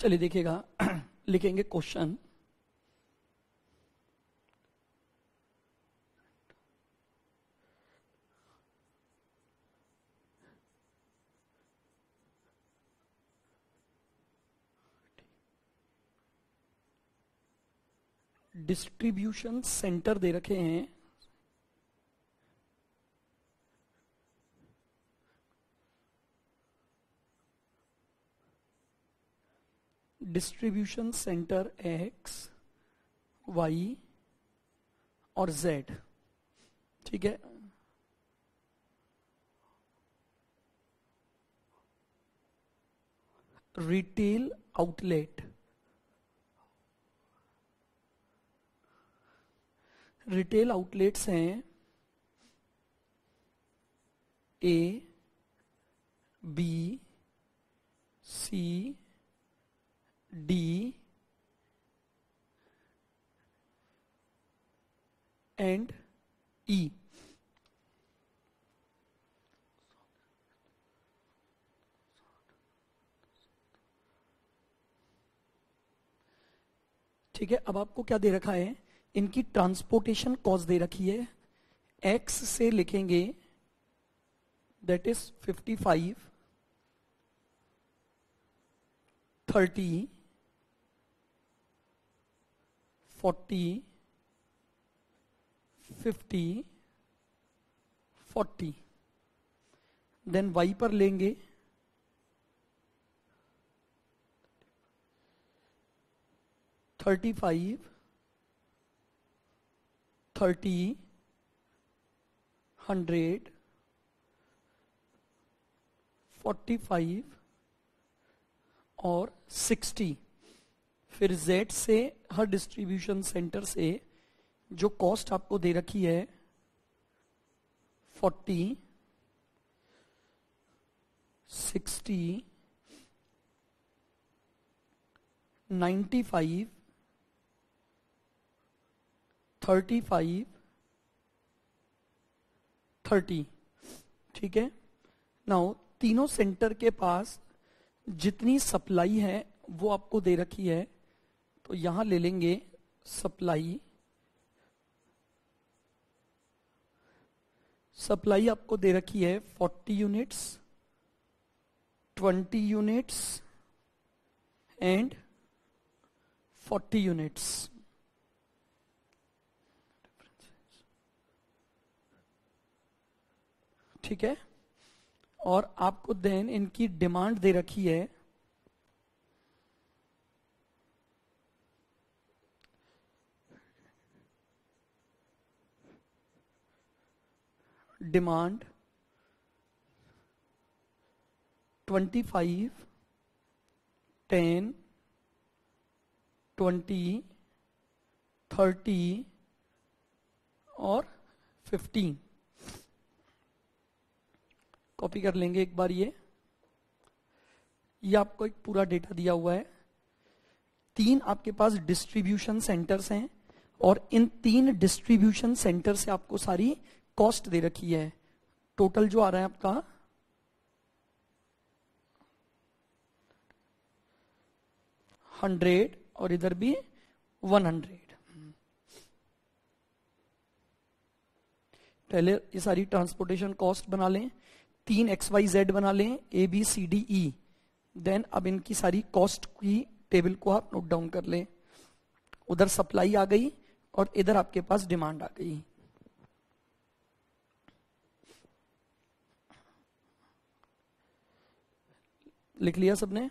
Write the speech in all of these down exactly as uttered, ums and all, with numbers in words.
चलिए देखिएगा, लिखेंगे क्वेश्चन। डिस्ट्रीब्यूशन सेंटर दे रखे हैं, डिस्ट्रीब्यूशन सेंटर एक्स, वाई और जेड। ठीक है, रिटेल आउटलेट, रिटेल आउटलेट्स हैं A, B, C, D and E. ठीक है, अब आपको क्या दे रखा है, इनकी ट्रांसपोर्टेशन कॉस्ट दे रखी है। एक्स से लिखेंगे that is fifty five, thirty, forty, fifty, forty. Then Y पर लेंगे thirty five, thirty, hundred, forty five और सिक्सटी। फिर जेड से, हर डिस्ट्रीब्यूशन सेंटर से जो कॉस्ट आपको दे रखी है forty, sixty, ninety five, thirty five, thirty. ठीक है, नाउ तीनों सेंटर के पास जितनी सप्लाई है वो आपको दे रखी है, तो यहां ले लेंगे सप्लाई। सप्लाई आपको दे रखी है forty units, twenty units and forty units. ठीक है, और आपको देन इनकी डिमांड दे रखी है demand twenty five, ten, twenty, thirty और फिफ्टीन। कॉपी कर लेंगे एक बार। ये ये आपको एक पूरा डेटा दिया हुआ है। तीन आपके पास डिस्ट्रीब्यूशन सेंटर्स हैं और इन तीन डिस्ट्रीब्यूशन सेंटर से आपको सारी कॉस्ट दे रखी है। टोटल जो आ रहा है आपका हंड्रेड और इधर भी वन हंड्रेड। पहले ये सारी ट्रांसपोर्टेशन कॉस्ट बना लें, तीन एक्स वाई जेड बना लें, A B C D E. Then अब इनकी सारी कॉस्ट की टेबल को आप नोट डाउन कर लें। उधर सप्लाई आ गई और इधर आपके पास डिमांड आ गई। लिख लिया सबने?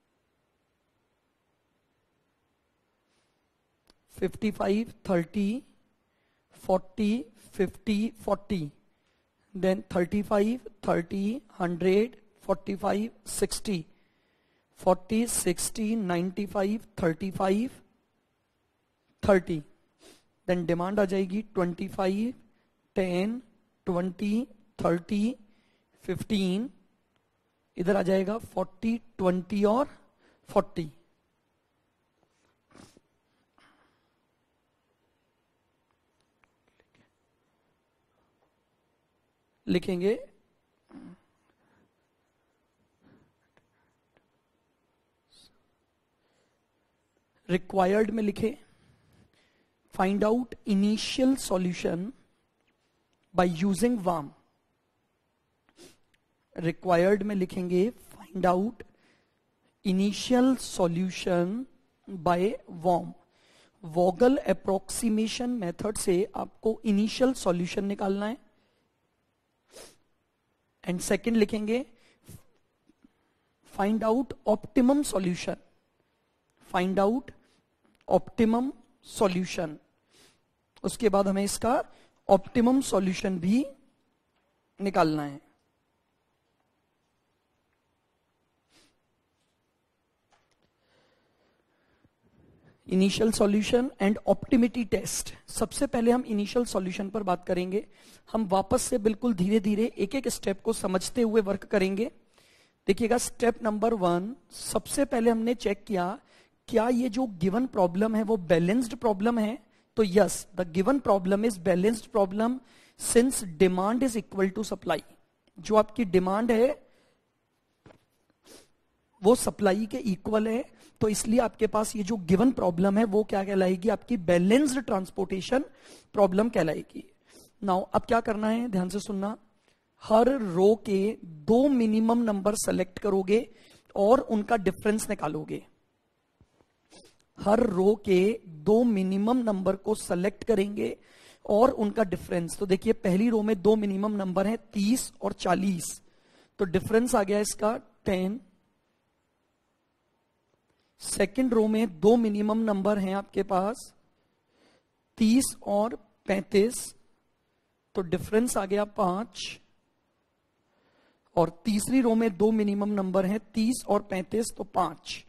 Fifty five, thirty, forty, fifty, forty, then thirty five, thirty, hundred, forty five, sixty, forty, sixty, ninety five, thirty five, thirty. Then demand आ जाएगी twenty five, ten, twenty, thirty, fifteen. इधर आ जाएगा फोर्टी, ट्वेंटी और forty. लिखेंगे required में लिखे find out initial solution by using VAM. Required में लिखेंगे find out initial solution by VAM. Vogel approximation method से आपको इनिशियल सॉल्यूशन निकालना है। एंड सेकंड लिखेंगे find out optimum solution. Find out optimum solution, उसके बाद हमें इसका ऑप्टिमम सॉल्यूशन भी निकालना है। Initial solution and optimality test. सबसे पहले हम इनिशियल सॉल्यूशन पर बात करेंगे। हम वापस से बिल्कुल धीरे धीरे एक एक स्टेप को समझते हुए वर्क करेंगे। देखिएगा, स्टेप नंबर वन, सबसे पहले हमने चेक किया क्या ये जो गिवन प्रॉब्लम है वो बैलेंस्ड प्रॉब्लम है। तो yes, the given problem is balanced problem since demand is equal to supply. जो आपकी डिमांड है वो सप्लाई के इक्वल है, तो इसलिए आपके पास ये जो गिवन प्रॉब्लम है वो क्या कहलाएगी, आपकी बैलेंस्ड ट्रांसपोर्टेशन प्रॉब्लम कहलाएगी। नाउ अब क्या करना है, ध्यान से सुनना। हर रो के दो मिनिमम नंबर सेलेक्ट करोगे और उनका डिफरेंस निकालोगे। हर रो के दो मिनिमम नंबर को सेलेक्ट करेंगे और उनका डिफरेंस। तो देखिए, पहली रो में दो मिनिमम नंबर है तीस और चालीस, तो डिफरेंस आ गया इसका टेन। सेकंड रो में दो मिनिमम नंबर हैं आपके पास तीस और पैंतीस, तो डिफरेंस आ गया पांच। और तीसरी रो में दो मिनिमम नंबर हैं तीस और पैंतीस, तो पांच।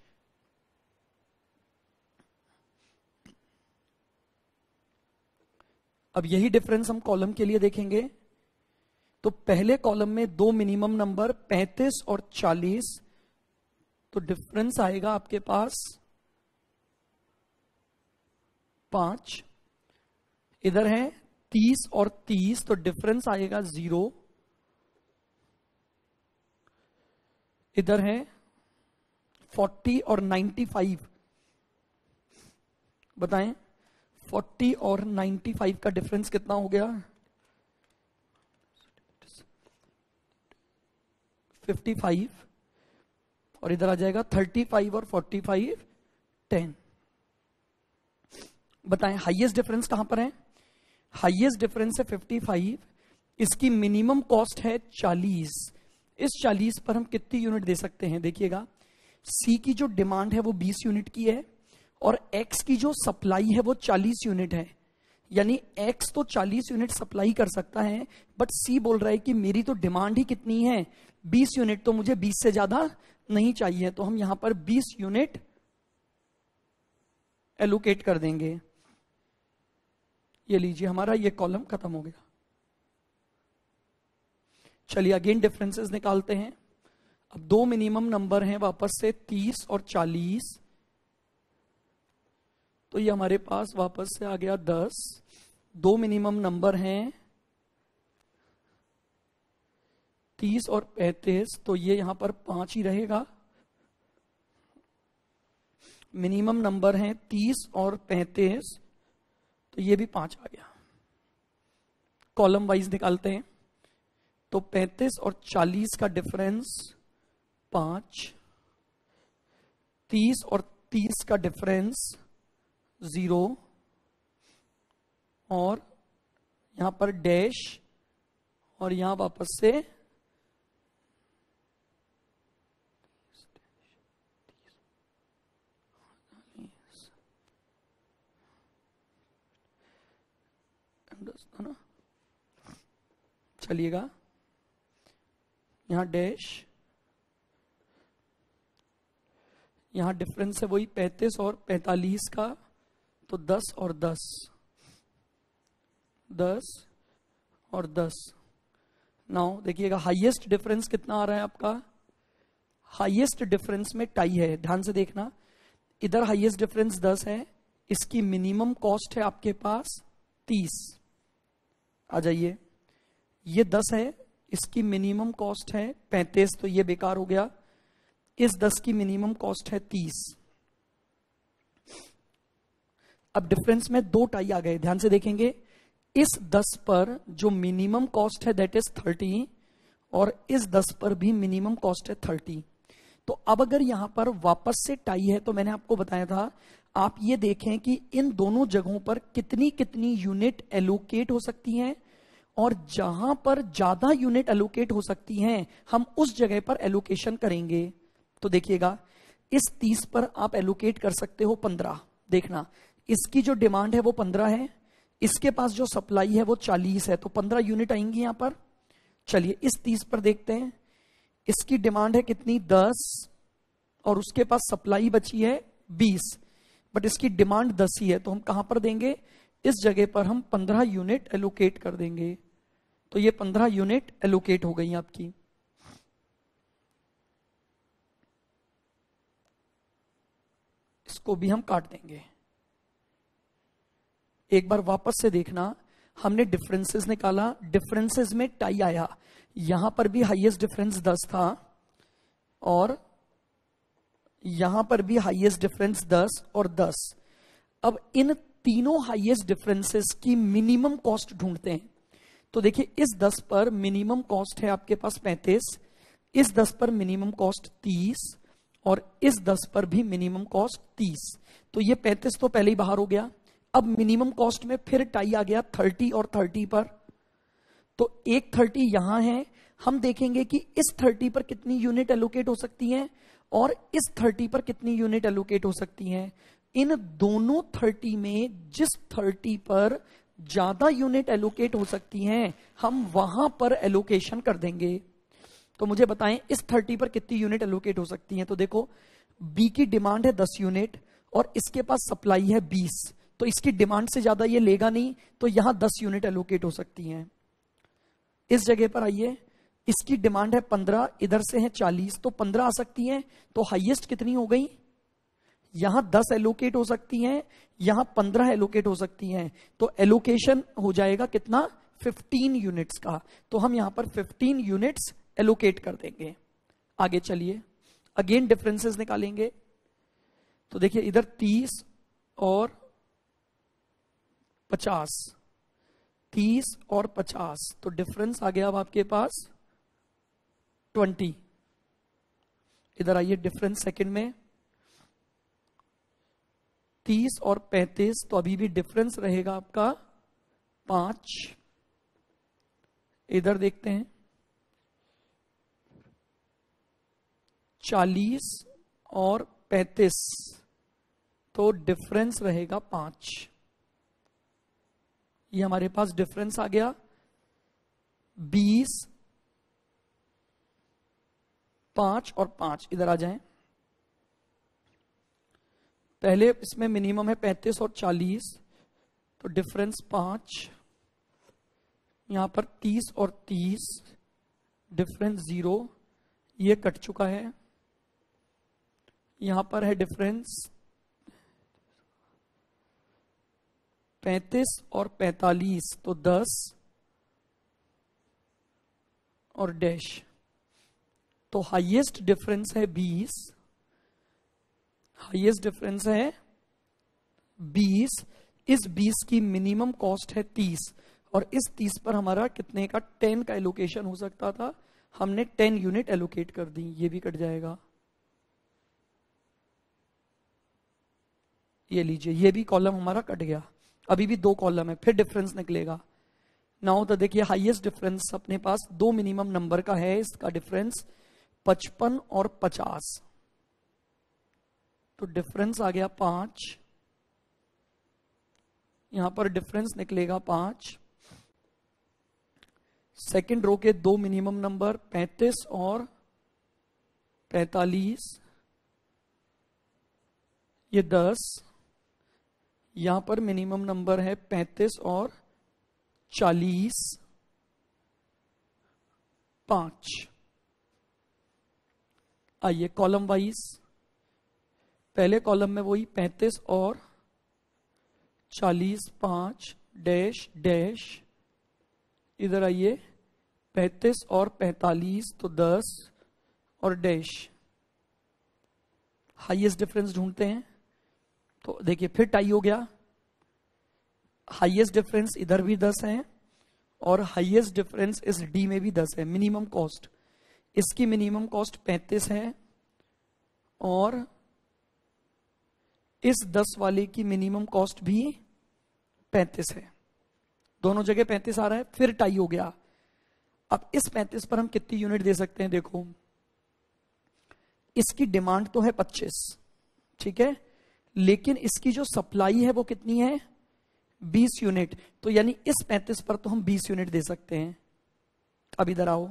अब यही डिफरेंस हम कॉलम के लिए देखेंगे। तो पहले कॉलम में दो मिनिमम नंबर पैंतीस और चालीस, तो डिफरेंस आएगा आपके पास पांच। इधर है तीस और तीस, तो डिफरेंस आएगा जीरो। इधर है फोर्टी और नाइन्टी फाइव, बताएं फोर्टी और नाइन्टी फाइव का डिफरेंस कितना हो गया, फिफ्टी फाइव। और इधर आ जाएगा थर्टी फाइव और फोर्टी फाइव, टेन। बताएं हाईएस्ट डिफरेंस कहां पर है, हाईएस्ट डिफरेंस है फिफ्टी फाइव। इसकी मिनिमम कॉस्ट है चालीस। इस चालीस पर हम कितनी यूनिट दे सकते हैं, देखिएगा सी की जो डिमांड है वो बीस यूनिट की है और एक्स की जो सप्लाई है वो चालीस यूनिट है। यानी एक्स तो चालीस यूनिट सप्लाई कर सकता है, बट सी बोल रहा है कि मेरी तो डिमांड ही कितनी है बीस यूनिट, तो मुझे बीस से ज्यादा नहीं चाहिए। तो हम यहां पर बीस यूनिट एलोकेट कर देंगे। ये लीजिए, हमारा ये कॉलम खत्म हो गया। चलिए अगेन डिफरेंसेस निकालते हैं। अब दो मिनिमम नंबर हैं वापस से तीस और चालीस, तो ये हमारे पास वापस से आ गया दस। दो मिनिमम नंबर हैं तीस और पैंतीस, तो ये यहां पर पांच ही रहेगा। मिनिमम नंबर हैं तीस और पैंतीस, तो ये भी पांच आ गया। कॉलम वाइज निकालते हैं। तो पैंतीस और चालीस का डिफरेंस पांच, तीस और तीस का डिफरेंस जीरो, और यहां पर डैश, और यहां वापस से ना, चलिएगा यहां डैश, यहां डिफरेंस है वही पैंतीस और पैंतालीस का, तो दस और दस, दस और दस। नाउ देखिएगा हाईएस्ट डिफरेंस कितना आ रहा है आपका, हाईएस्ट डिफरेंस में टाई है, ध्यान से देखना। इधर हाईएस्ट डिफरेंस दस है, इसकी मिनिमम कॉस्ट है आपके पास तीस। आ जाइए, ये दस है, इसकी मिनिमम कॉस्ट है पैंतीस, तो ये बेकार हो गया। इस दस की मिनिमम कॉस्ट है तीस। अब डिफरेंस में दो टाई आ गए, ध्यान से देखेंगे। इस दस पर जो मिनिमम कॉस्ट है दैट इज थर्टी, और इस दस पर भी मिनिमम कॉस्ट है थर्टी। तो अब अगर यहां पर वापस से टाई है तो मैंने आपको बताया था, आप ये देखें कि इन दोनों जगहों पर कितनी कितनी यूनिट एलोकेट हो सकती हैं, और जहां पर ज्यादा यूनिट एलोकेट हो सकती हैं हम उस जगह पर एलोकेशन करेंगे। तो देखिएगा, इस तीस पर आप एलोकेट कर सकते हो पंद्रह। देखना, इसकी जो डिमांड है वो पंद्रह है, इसके पास जो सप्लाई है वो चालीस है, तो पंद्रह यूनिट आएंगी यहां पर। चलिए इस तीस पर देखते हैं, इसकी डिमांड है कितनी, दस, और उसके पास सप्लाई बची है बीस, बट इसकी डिमांड दस ही है, तो हम कहां पर देंगे, इस जगह पर हम पंद्रह यूनिट एलोकेट कर देंगे। तो ये पंद्रह यूनिट एलोकेट हो गई आपकी। इसको भी हम काट देंगे। एक बार वापस से देखना, हमने डिफरेंसेस निकाला, डिफरेंसेस में टाई आया, यहां पर भी हाईएस्ट डिफरेंस दस था, और यहां पर भी हाईएस्ट डिफरेंस दस और दस। अब इन तीनों हाईएस्ट डिफरेंसेस की मिनिमम कॉस्ट ढूंढते हैं। तो देखिए, इस दस पर मिनिमम कॉस्ट है आपके पास पैंतीस, इस दस पर मिनिमम कॉस्ट तीस, और इस दस पर भी मिनिमम कॉस्ट तीस। तो ये पैंतीस तो पहले ही बाहर हो गया। अब मिनिमम कॉस्ट में फिर टाई आ गया थर्टी और थर्टी पर, तो एक थर्टी यहां है, हम देखेंगे कि इस थर्टी पर कितनी यूनिट एलोकेट हो सकती हैं और इस थर्टी पर कितनी यूनिट एलोकेट हो सकती हैं। इन दोनों थर्टी में जिस थर्टी पर ज्यादा यूनिट एलोकेट हो सकती हैं हम वहां पर एलोकेशन कर देंगे। तो मुझे बताएं इस थर्टी पर कितनी यूनिट एलोकेट हो सकती हैं। तो देखो, बी की डिमांड है दस यूनिट और इसके पास सप्लाई है बीस, तो इसकी डिमांड से ज्यादा ये लेगा नहीं, तो यहां दस यूनिट एलोकेट हो सकती हैं। इस जगह पर आइए, इसकी डिमांड है पंद्रह, इधर से है चालीस, तो पंद्रह आ सकती हैं। तो हाईएस्ट कितनी हो गई, यहां दस एलोकेट हो सकती हैं, यहां पंद्रह एलोकेट हो सकती हैं, तो एलोकेशन हो जाएगा कितना, फिफ्टीन यूनिट्स का। तो हम यहां पर फिफ्टीन यूनिट्स एलोकेट कर देंगे। आगे चलिए, अगेन डिफरेंसेस निकालेंगे। तो देखिए, इधर तीस और पचास, तीस और पचास, तो डिफरेंस आ गया अब आपके पास ट्वेंटी। इधर आइए, डिफरेंस सेकंड में तीस और पैंतीस, तो अभी भी डिफरेंस रहेगा आपका पांच। इधर देखते हैं चालीस और पैंतीस, तो डिफरेंस रहेगा पांच। ये हमारे पास डिफरेंस आ गया बीस, पांच और पांच। इधर आ जाएं, पहले इसमें मिनिमम है पैंतीस और चालीस, तो डिफरेंस पांच। यहां पर तीस और तीस, डिफरेंस जीरो, ये कट चुका है। यहां पर है डिफरेंस पैंतीस और पैंतालीस, तो दस और डैश, तो हाईएस्ट डिफरेंस है बीस, हाईएस्ट डिफरेंस है बीस। इस बीस की मिनिमम कॉस्ट है तीस, और इस तीस पर हमारा कितने का, टेन का एलोकेशन हो सकता था, हमने टेन यूनिट एलोकेट कर दी। ये भी कट जाएगा, ये लीजिए, ये भी कॉलम हमारा कट गया। अभी भी दो कॉलम है, फिर डिफरेंस निकलेगा। नाउ तो देखिए, हाईएस्ट डिफरेंस अपने पास दो मिनिमम नंबर का है, इसका डिफरेंस पचपन और पचास, तो डिफरेंस आ गया पांच। यहां पर डिफरेंस निकलेगा पांच। सेकंड रो के दो मिनिमम नंबर पैंतीस और पैंतालीस, ये दस। यहां पर मिनिमम नंबर है पैंतीस और चालीस, पांच। आइए कॉलम वाइज, पहले कॉलम में वही पैंतीस और चालीस, पांच, डैश डैश। इधर आइए, पैंतीस और पैंतालीस, तो दस और डैश। हाईएस्ट डिफरेंस ढूंढते हैं, तो देखिए फिर टाई हो गया, हाईएस्ट डिफरेंस इधर भी दस है और हाईएस्ट डिफरेंस इस डी में भी दस है। मिनिमम कॉस्ट, इसकी मिनिमम कॉस्ट पैंतीस है और इस दस वाले की मिनिमम कॉस्ट भी पैंतीस है। दोनों जगह पैंतीस आ रहा है, फिर टाई हो गया। अब इस पैंतीस पर हम कितनी यूनिट दे सकते हैं? देखो, इसकी डिमांड तो है पच्चीस, ठीक है, लेकिन इसकी जो सप्लाई है वो कितनी है? बीस यूनिट। तो यानी इस पैंतीस पर तो हम बीस यूनिट दे सकते हैं। अब इधर आओ,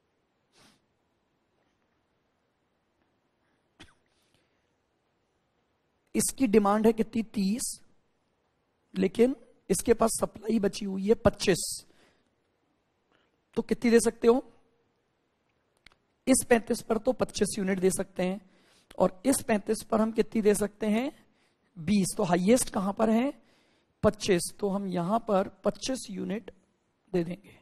इसकी डिमांड है कितनी? तीस, लेकिन इसके पास सप्लाई बची हुई है पच्चीस। तो कितनी दे सकते हो? इस पैंतीस पर तो पच्चीस यूनिट दे सकते हैं और इस पैंतीस पर हम कितनी दे सकते हैं? बीस। तो हाईएस्ट कहां पर है? पच्चीस। तो हम यहां पर पच्चीस यूनिट दे देंगे।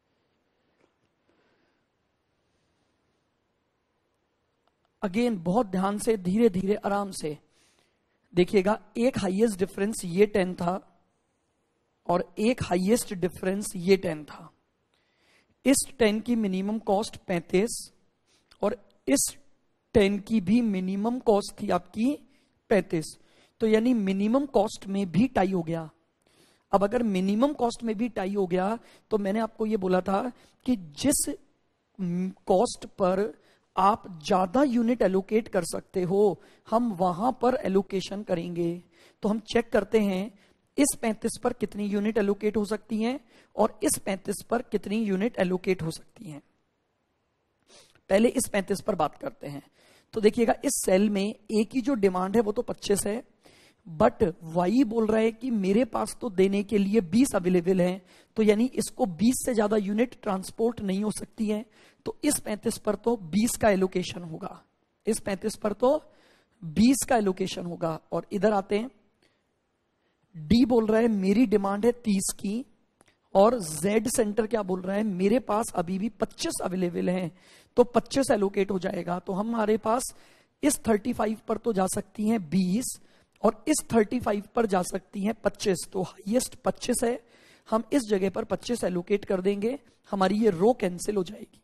अगेन बहुत ध्यान से, धीरे धीरे, आराम से देखिएगा। एक हाईएस्ट डिफरेंस ये टेन था और एक हाईएस्ट डिफरेंस ये टेन था। इस टेन की मिनिमम कॉस्ट पैंतीस और इस टेन की भी मिनिमम कॉस्ट थी आपकी पैंतीस। तो यानी मिनिमम कॉस्ट में भी टाई हो गया। अब अगर मिनिमम कॉस्ट में भी टाई हो गया तो मैंने आपको यह बोला था कि जिस कॉस्ट पर आप ज्यादा यूनिट एलोकेट कर सकते हो हम वहां पर एलोकेशन करेंगे। तो हम चेक करते हैं इस पैंतीस पर कितनी यूनिट एलोकेट हो सकती हैं और इस पैंतीस पर कितनी यूनिट एलोकेट हो सकती हैं। पहले इस पैंतीस पर बात करते हैं। तो देखिएगा, इस सेल में ए की जो डिमांड है वो तो पच्चीस है, बट वाई बोल रहा है कि मेरे पास तो देने के लिए बीस अवेलेबल है। तो यानी इसको बीस से ज्यादा यूनिट ट्रांसपोर्ट नहीं हो सकती है। तो इस पैंतीस पर तो बीस का एलोकेशन होगा, इस पैंतीस पर तो बीस का एलोकेशन होगा। और इधर आते हैं, डी बोल रहा है मेरी डिमांड है तीस की और जेड सेंटर क्या बोल रहा है? मेरे पास अभी भी पच्चीस अवेलेबल है, तो पच्चीस एलोकेट हो जाएगा। तो हमारे पास इस पैंतीस पर तो जा सकती हैं बीस और इस पैंतीस पर जा सकती हैं पच्चीस। तो हाईएस्ट पच्चीस है, हम इस जगह पर पच्चीस एलोकेट कर देंगे, हमारी ये रो कैंसिल हो जाएगी।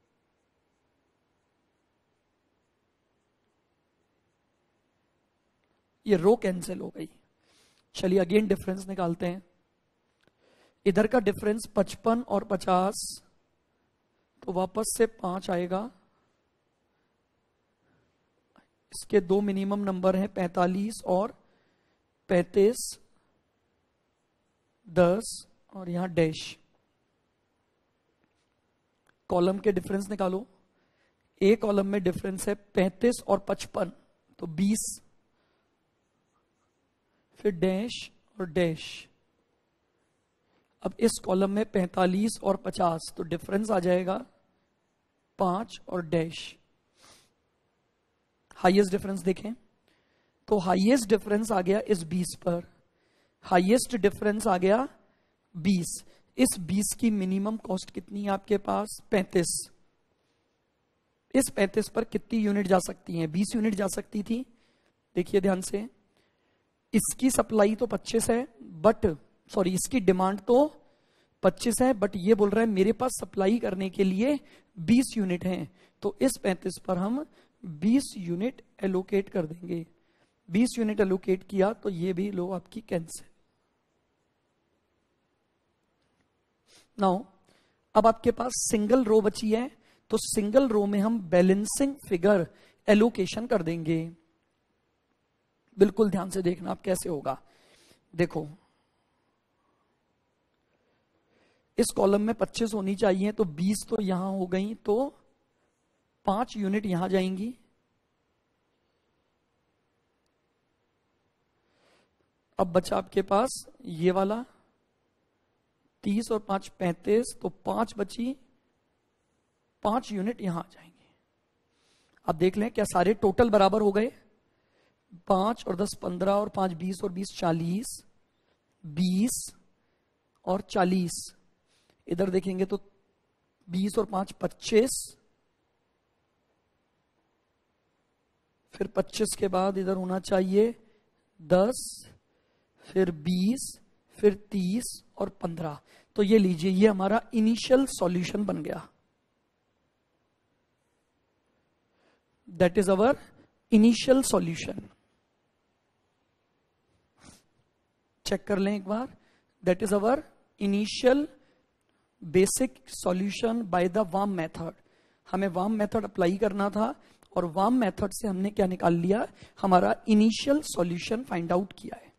ये रो कैंसिल हो गई। चलिए अगेन डिफरेंस निकालते हैं। इधर का डिफरेंस पचपन और पचास, तो वापस से पांच आएगा। इसके दो मिनिमम नंबर हैं, पैंतालीस और पैंतीस, दस और यहां डैश। कॉलम के डिफरेंस निकालो। ए कॉलम में डिफरेंस है पैंतीस और पचपन, तो बीस, फिर डैश और डैश। अब इस कॉलम में पैंतालीस और पचास, तो डिफरेंस आ जाएगा पांच और डैश। हाईएस्ट डिफरेंस देखें तो हाईएस्ट डिफरेंस आ गया इस बीस पर, हाईएस्ट डिफरेंस आ गया बीस। इस बीस की मिनिमम कॉस्ट कितनी है आपके पास? पैंतीस। इस पैंतीस पर कितनी यूनिट जा सकती हैं? बीस यूनिट जा सकती थी। देखिए ध्यान से, इसकी सप्लाई तो पच्चीस है, बट सॉरी इसकी डिमांड तो पच्चीस है, बट ये बोल रहा है मेरे पास सप्लाई करने के लिए बीस यूनिट हैं। तो इस पैंतीस पर हम बीस यूनिट एलोकेट कर देंगे। बीस यूनिट एलोकेट किया तो ये भी लो आपकी कैंसिल। नाउ अब आपके पास सिंगल रो बची है, तो सिंगल रो में हम बैलेंसिंग फिगर एलोकेशन कर देंगे। बिल्कुल ध्यान से देखना आप कैसे होगा। देखो, इस कॉलम में पच्चीस होनी चाहिए, तो बीस तो यहां हो गई, तो पांच यूनिट यहां जाएंगी। अब बचा आपके पास ये वाला तीस और पांच पैंतीस, तो पांच बची, पांच यूनिट यहां जाएंगे। अब देख लें क्या सारे टोटल बराबर हो गए? पांच और दस पंद्रह और पांच बीस और बीस चालीस, बीस और चालीस। इधर देखेंगे तो बीस और पांच पच्चीस, फिर पच्चीस के बाद इधर होना चाहिए दस, फिर बीस, फिर तीस और पंद्रह। तो ये लीजिए, ये हमारा इनिशियल सॉल्यूशन बन गया। That is our initial solution. Check कर लें एक बार। That is our initial basic solution by the VAM method. हमें वार्म मेथड अप्लाई करना था और वार्म मेथड से हमने क्या निकाल लिया, हमारा इनिशियल सॉल्यूशन फाइंड आउट किया है।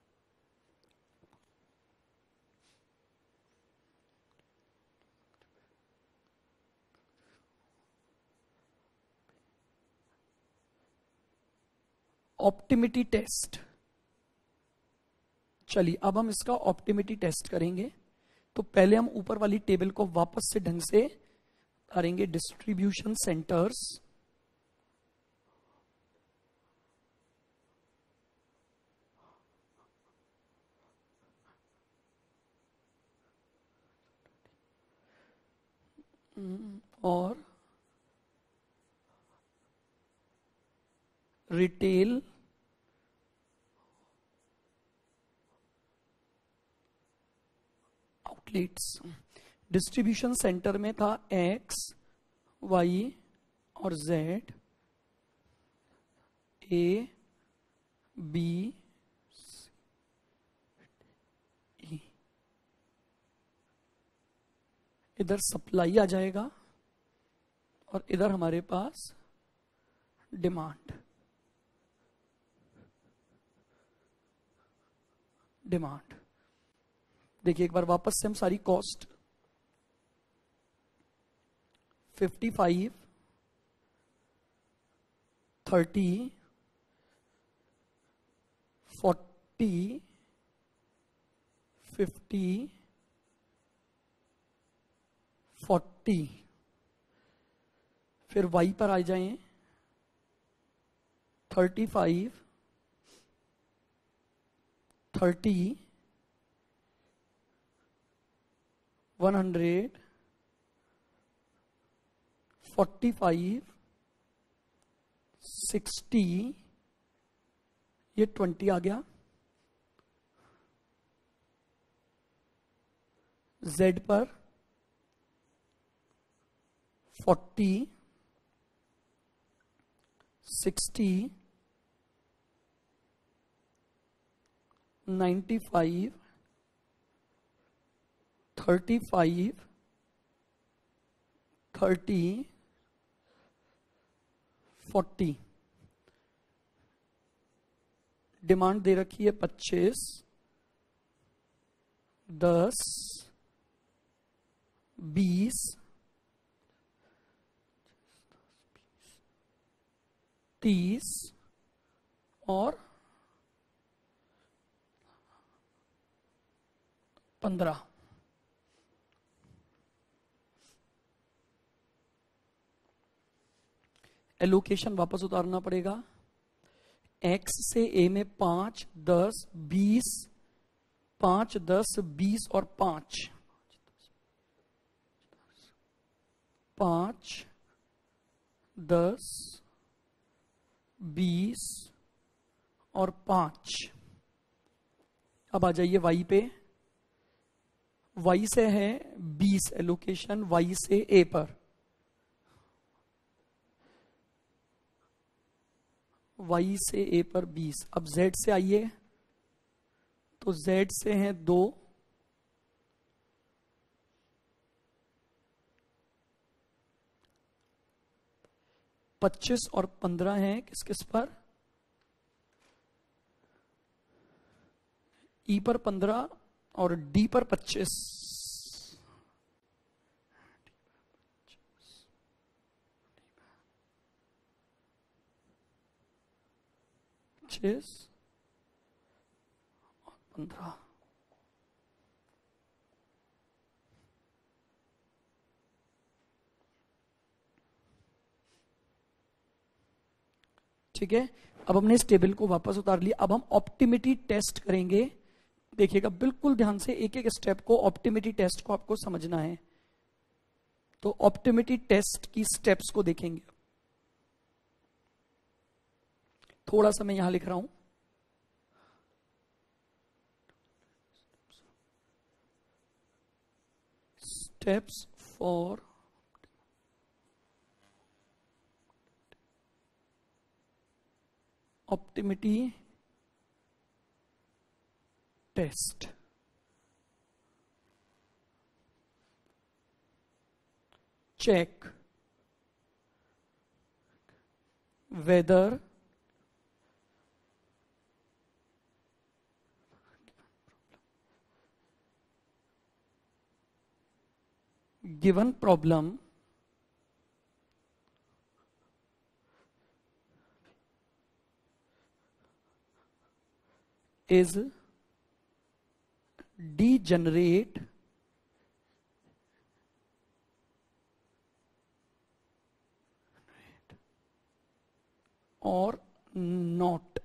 Optimality test. चलिए अब हम इसका ऑप्टिमिटी टेस्ट करेंगे। तो पहले हम ऊपर वाली टेबल को वापस से ढंग से करेंगे। डिस्ट्रीब्यूशन सेंटर्स, और रिटेल आउटलेट्स। डिस्ट्रीब्यूशन सेंटर में था एक्स, वाई और जेड, ए, बी, ई। इधर सप्लाई आ जाएगा और इधर हमारे पास डिमांड। डिमांड देखिए एक बार वापस से हम सारी cost fifty five, thirty, forty, fifty, forty. फिर वाई पर आ जाएं, thirty five, thirty, one hundred, forty five, sixty, ये ट्वेंटी आ गया। जेड पर forty, sixty, ninety five, thirty five, thirty, forty. Demand दे रखी है पच्चीस, दस, बीस, तीस और पंद्रह। एलोकेशन वापस उतारना पड़ेगा। एक्स से ए में पांच, दस, बीस, पांच, दस, बीस और पांच, पांच, दस, बीस और पांच। अब आ जाइए वाई पे। वाई से है बीस एलोकेशन, वाई से ए पर। वाई से ए पर बीस। अब जेड से आइए, तो जेड से है दो, पच्चीस और पंद्रह है किस किस पर, ई पर पंद्रह और डी पर पच्चीस। पच्चीस और पंद्रह। ठीक है, अब हमने इस टेबल को वापस उतार लिया। अब हम ऑप्टिमिटी टेस्ट करेंगे। देखिएगा बिल्कुल ध्यान से, एक एक स्टेप को, ऑप्टिमिटी टेस्ट को आपको समझना है। तो ऑप्टिमिटी टेस्ट की स्टेप्स को देखेंगे। थोड़ा सा मैं यहां लिख रहा हूं। steps for optimity test. Check whether given problem is degenerate और नॉट.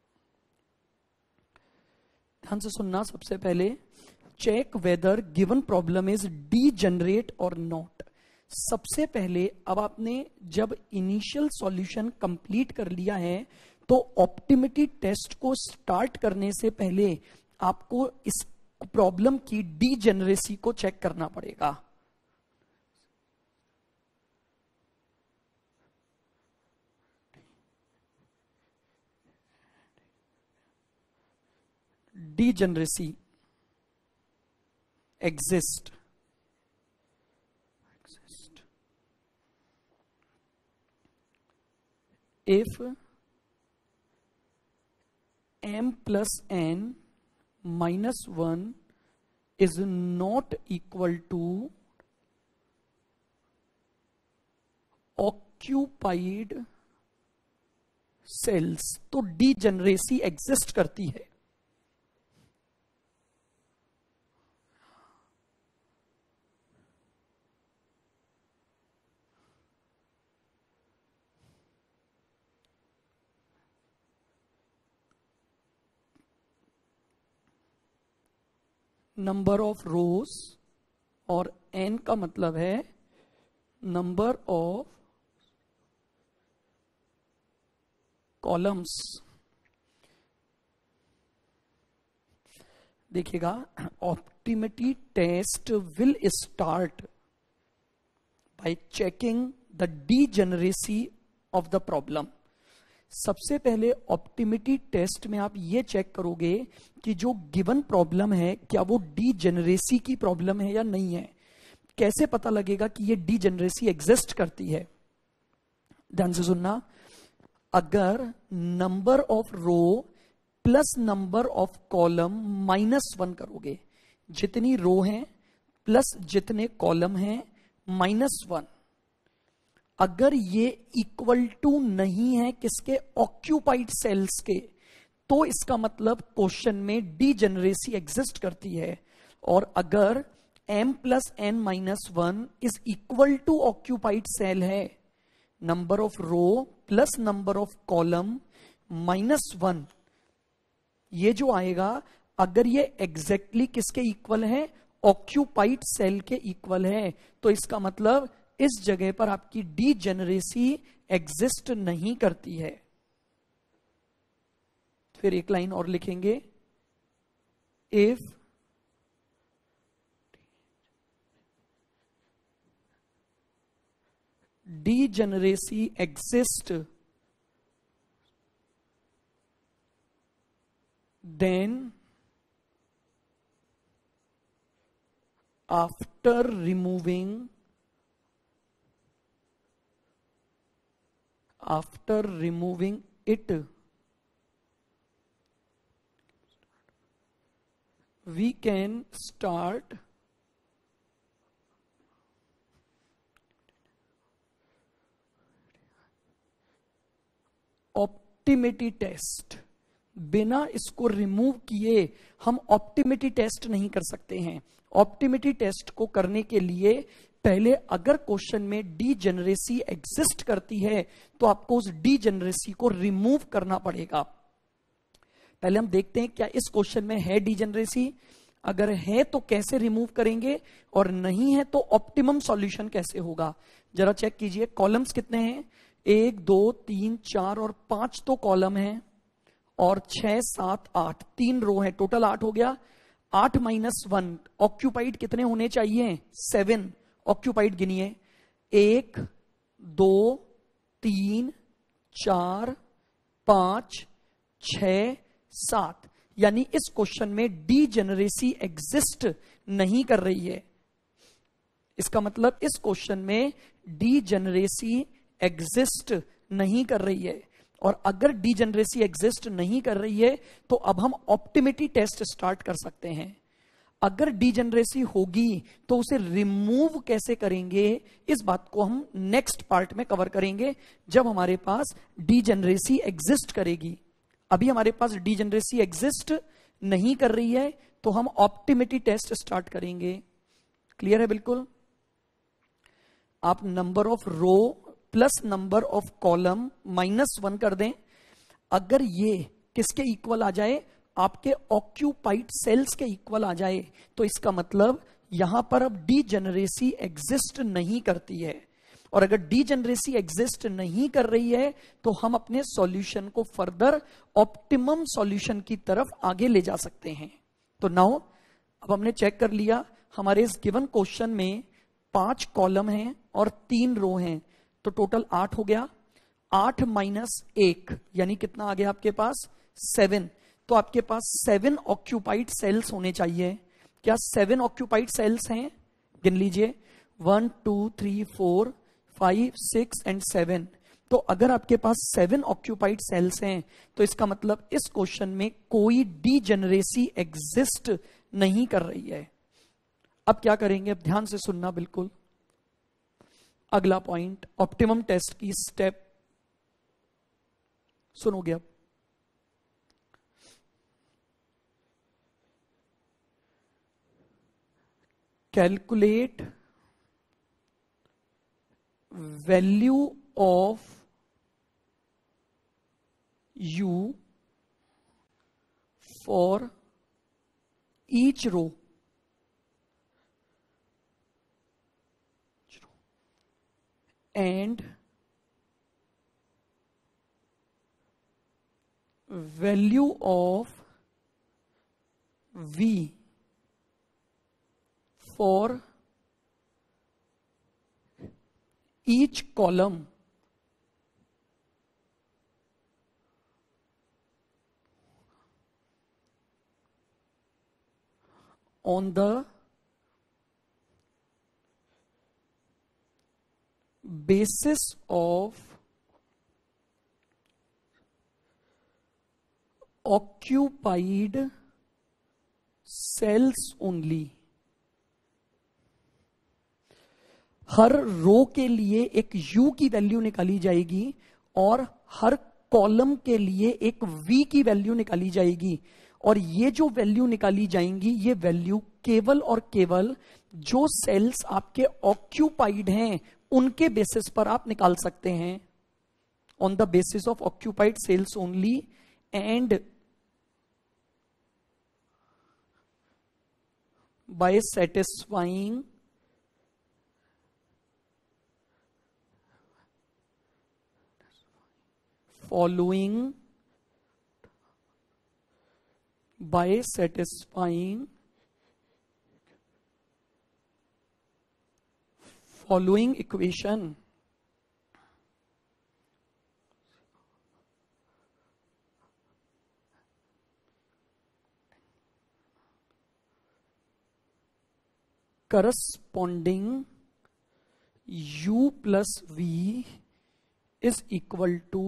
ध्यान से सुनना. सबसे पहले check whether given problem is degenerate और नॉट. सबसे पहले अब आपने जब इनिशियल सॉल्यूशन कंप्लीट कर लिया है तो ऑप्टिमिटी टेस्ट को स्टार्ट करने से पहले आपको इस प्रॉब्लम की डीजेनरेसी को चेक करना पड़ेगा. degeneracy exist exist if m plus n minus one is not equal to occupied cells, तो degeneracy exist करती है. नंबर ऑफ रोज और एन का मतलब है नंबर ऑफ कॉलम्स. देखिएगा, optimality test will start by checking the degeneracy of the problem. सबसे पहले ऑप्टिमिटी टेस्ट में आप ये चेक करोगे कि जो गिवन प्रॉब्लम है क्या वो डीजेनरेसी की प्रॉब्लम है या नहीं है. कैसे पता लगेगा कि ये डीजेनरेसी एग्जिस्ट करती है? ध्यान से सुनना. अगर number of row plus number of column minus one करोगे, जितनी रो हैं प्लस जितने कॉलम हैं माइनस वन, अगर ये इक्वल टू नहीं है किसके? ऑक्यूपाइड सेल्स के, तो इसका मतलब क्वेश्चन में डीजेनरेसी एग्जिस्ट करती है. और अगर m plus N minus one is equal to occupied cell है, number of row plus number of column minus one, ये जो आएगा अगर ये एग्जैक्टली किसके इक्वल है? ऑक्यूपाइड सेल के इक्वल है, तो इसका मतलब इस जगह पर आपकी डीजेनरेसी एग्जिस्ट नहीं करती है. फिर एक लाइन और लिखेंगे, if degeneracy exist then after removing after removing it we can start optimality test. बिना इसको रिमूव किए हम ऑप्टिमिटी टेस्ट नहीं कर सकते हैं. ऑप्टिमिटी टेस्ट को करने के लिए पहले अगर क्वेश्चन में डीजेनरेसी एग्जिस्ट करती है तो आपको उस डीजेनरेसी को रिमूव करना पड़ेगा. पहले हम देखते हैं क्या इस क्वेश्चन में है डीजेनरेसी. अगर है तो कैसे रिमूव करेंगे, और नहीं है तो ऑप्टिमम सॉल्यूशन कैसे होगा. जरा चेक कीजिए, कॉलम्स कितने हैं? एक, दो, तीन, चार और पांच तो कॉलम है, और छह, सात, आठ, तीन रो है, टोटल आठ हो गया. आठ माइनस वन, ऑक्यूपाइड कितने होने चाहिए? सेवन। ऑक्यूपाइड गिनिए, एक, दो, तीन, चार, पांच, छ, सात। यानी इस क्वेश्चन में डीजेनरेसी एग्जिस्ट नहीं कर रही है। इसका मतलब इस क्वेश्चन में डीजेनरेसी एग्जिस्ट नहीं कर रही है। और अगर डीजेनरेसी एग्जिस्ट नहीं कर रही है तो अब हम ऑप्टिमिटी टेस्ट स्टार्ट कर सकते हैं। अगर डीजेनरेसी होगी तो उसे रिमूव कैसे करेंगे, इस बात को हम नेक्स्ट पार्ट में कवर करेंगे जब हमारे पास डीजेनरेसी एग्जिस्ट करेगी। अभी हमारे पास डीजेनरेसी एग्जिस्ट नहीं कर रही है तो हम ऑप्टिमिटी टेस्ट स्टार्ट करेंगे। क्लियर है बिल्कुल? आप number of row plus number of column minus one कर दें। अगर ये किसके इक्वल आ जाए? आपके ऑक्यूपाइड सेल्स के इक्वल आ जाए तो इसका मतलब यहां पर अब डीजेनरेसी एग्जिस्ट नहीं करती है। और अगर डीजेनरेसी एग्जिस्ट नहीं कर रही है तो हम अपने सॉल्यूशन को फर्दर ऑप्टिमम सॉल्यूशन की तरफ आगे ले जा सकते हैं। तो नाउ अब हमने चेक कर लिया, हमारे इस गिवन क्वेश्चन में पांच कॉलम हैं और तीन रो हैं, तो टोटल आठ हो गया। आठ माइनस एक यानी कितना आ गया आपके पास? सेवन। तो आपके पास सेवन ऑक्यूपाइड सेल्स होने चाहिए। क्या सेवन ऑक्यूपाइड सेल्स हैं? गिन लीजिए, one, two, three, four, five, six and seven. तो अगर आपके पास सेवन ऑक्यूपाइड सेल्स हैं तो इसका मतलब इस क्वेश्चन में कोई डीजेनरेसी एग्जिस्ट नहीं कर रही है। अब क्या करेंगे? अब ध्यान से सुनना बिल्कुल। अगला पॉइंट, ऑप्टिमम टेस्ट की स्टेप सुनोगे अब। Calculate value of u for each row and value of v for each column on the basis of occupied cells only। हर रो के लिए एक u की वैल्यू निकाली जाएगी और हर कॉलम के लिए एक v की वैल्यू निकाली जाएगी। और ये जो वैल्यू निकाली जाएंगी ये वैल्यू केवल और केवल जो सेल्स आपके ऑक्यूपाइड हैं उनके बेसिस पर आप निकाल सकते हैं। On the basis of occupied cells only and by satisfying following by satisfying following equation। corresponding u plus v is equal to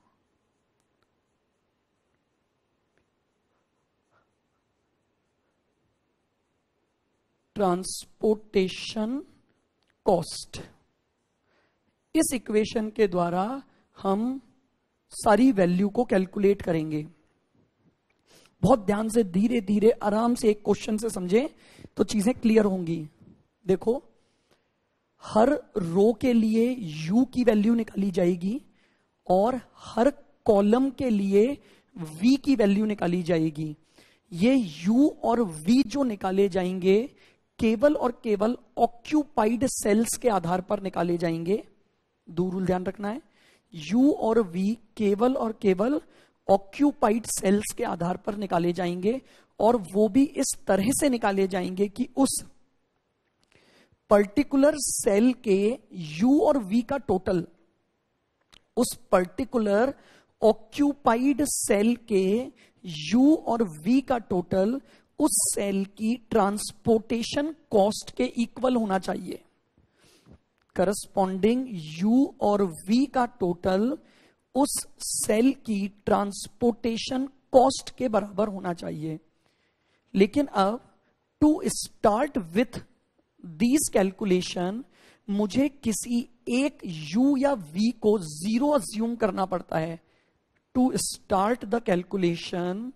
transportation cost. इस इक्वेशन के द्वारा हम सारी वैल्यू को कैलकुलेट करेंगे। बहुत ध्यान से धीरे धीरे आराम से एक क्वेश्चन से समझें तो चीजें क्लियर होंगी। देखो, हर रो के लिए u की वैल्यू निकाली जाएगी और हर कॉलम के लिए v की वैल्यू निकाली जाएगी। ये u और v जो निकाले जाएंगे केवल और केवल ऑक्यूपाइड सेल्स के आधार पर निकाले जाएंगे। दूर ध्यान रखना है, u और v केवल और केवल ऑक्यूपाइड सेल्स के आधार पर निकाले जाएंगे, और वो भी इस तरह से निकाले जाएंगे कि उस पर्टिकुलर सेल के यू और वी का टोटल, उस पर्टिकुलर ऑक्यूपाइड सेल के यू और वी का टोटल उस सेल की ट्रांसपोर्टेशन कॉस्ट के इक्वल होना चाहिए। करस्पॉन्डिंग यू और वी का टोटल उस सेल की ट्रांसपोर्टेशन कॉस्ट के बराबर होना चाहिए। लेकिन अब to start with these calculation मुझे किसी एक u या v को जीरो अज्यूम करना पड़ता है। To start the calculation,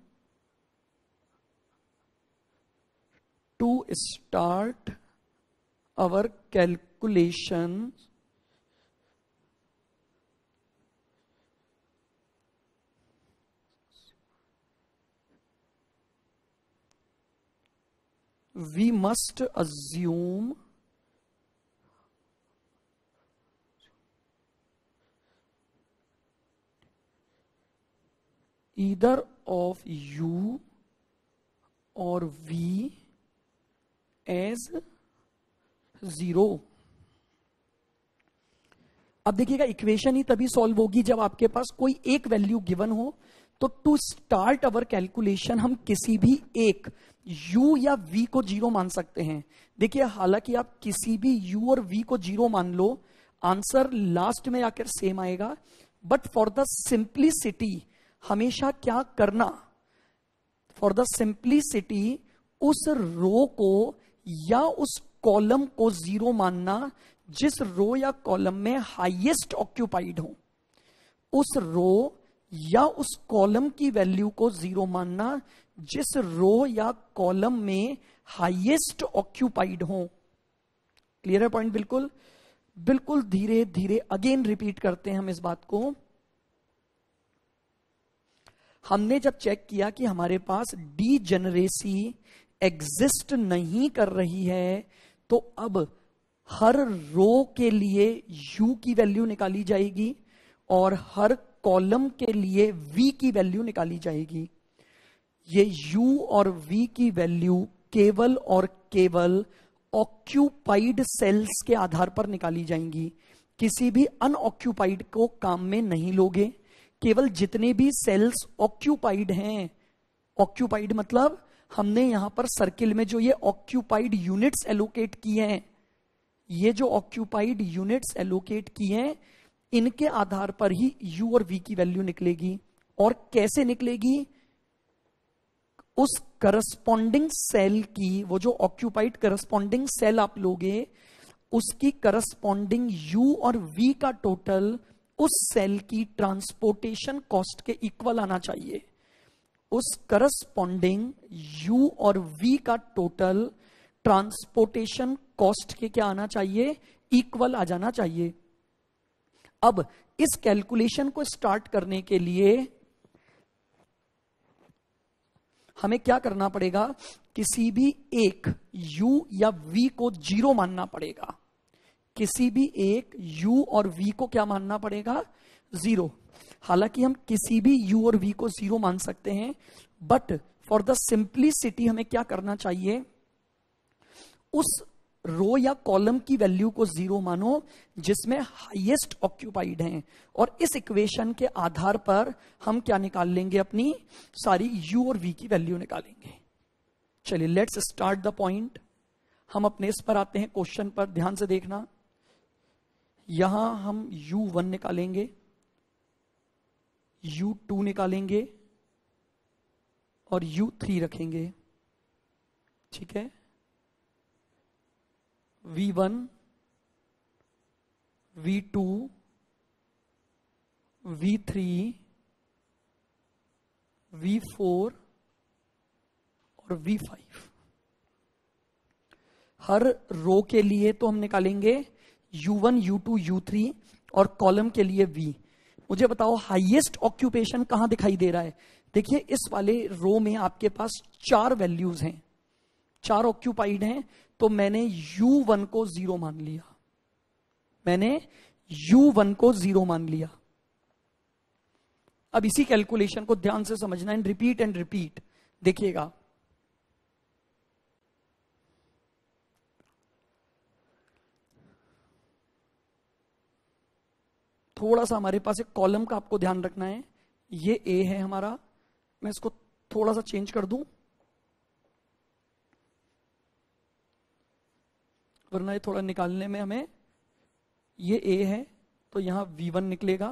to start our calculation we must assume either of u or v as zero। अब देखिएगा, इक्वेशन ही तभी सॉल्व होगी जब आपके पास कोई एक वैल्यू गिवन हो। तो टू स्टार्ट अवर कैलकुलेशन हम किसी भी एक u या v को जीरो मान सकते हैं। देखिए, हालांकि आप किसी भी u और v को जीरो मान लो, आंसर लास्ट में आकर सेम आएगा, बट फॉर द सिंप्लिसिटी हमेशा क्या करना, फॉर द सिंप्लिसिटी उस रो को या उस कॉलम को जीरो मानना जिस रो या कॉलम में हाईएस्ट ऑक्यूपाइड हो। उस रो या उस कॉलम की वैल्यू को जीरो मानना जिस रो या कॉलम में हाईएस्ट ऑक्यूपाइड हो। क्लियर है पॉइंट? बिल्कुल बिल्कुल धीरे धीरे अगेन रिपीट करते हैं हम इस बात को। हमने जब चेक किया कि हमारे पास डीजेनरेसी एग्जिस्ट नहीं कर रही है, तो अब हर रो के लिए u की वैल्यू निकाली जाएगी और हर कॉलम के लिए v की वैल्यू निकाली जाएगी। ये u और v की वैल्यू केवल और केवल ऑक्यूपाइड सेल्स के आधार पर निकाली जाएंगी। किसी भी अनऑक्यूपाइड को काम में नहीं लोगे, केवल जितने भी सेल्स ऑक्यूपाइड हैं। ऑक्यूपाइड मतलब हमने यहां पर सर्किल में जो ये ऑक्यूपाइड यूनिट्स एलोकेट किए हैं, ये जो ऑक्यूपाइड यूनिट्स एलोकेट किए हैं, इनके आधार पर ही u और v की वैल्यू निकलेगी। और कैसे निकलेगी? उस करस्पॉन्डिंग सेल की, वो जो ऑक्यूपाइड करस्पॉन्डिंग सेल आप लोगे, उसकी करस्पॉन्डिंग u और v का टोटल उस सेल की ट्रांसपोर्टेशन कॉस्ट के इक्वल आना चाहिए। उस करस्पॉन्डिंग u और v का टोटल ट्रांसपोर्टेशन कॉस्ट के क्या आना चाहिए? इक्वल आ जाना चाहिए। अब इस कैलकुलेशन को स्टार्ट करने के लिए हमें क्या करना पड़ेगा? किसी भी एक u या v को जीरो मानना पड़ेगा। किसी भी एक u और v को क्या मानना पड़ेगा? जीरो। हालांकि हम किसी भी u और v को जीरो मान सकते हैं, बट फॉर द सिंप्लिसिटी हमें क्या करना चाहिए? उस रो या कॉलम की वैल्यू को जीरो मानो जिसमें हाईएस्ट ऑक्यूपाइड हैं, और इस इक्वेशन के आधार पर हम क्या निकाल लेंगे? अपनी सारी u और v की वैल्यू निकालेंगे। चलिए लेट्स स्टार्ट द पॉइंट। हम अपने इस पर आते हैं, क्वेश्चन पर ध्यान से देखना। यहां हम यू वन निकालेंगे, यू टू निकालेंगे और यू थ्री रखेंगे। ठीक है, we one, V two, V three, V four और वी फाइव। हर रो के लिए तो हम निकालेंगे U one, you two, you three और कॉलम के लिए v। मुझे बताओ हाईएस्ट ऑक्यूपेशन कहां दिखाई दे रहा है? देखिए, इस वाले रो में आपके पास चार वैल्यूज हैं, चार ऑक्यूपाइड हैं, तो मैंने यू वन को जीरो मान लिया। मैंने यू वन को जीरो मान लिया। अब इसी कैलकुलेशन को ध्यान से समझना एंड रिपीट एंड रिपीट, देखिएगा। थोड़ा सा हमारे पास एक कॉलम का आपको ध्यान रखना है, ये ए है हमारा, मैं इसको थोड़ा सा चेंज कर दूं वरना ये थोड़ा निकालने में हमें, ये ए है तो यहां वी वन निकलेगा,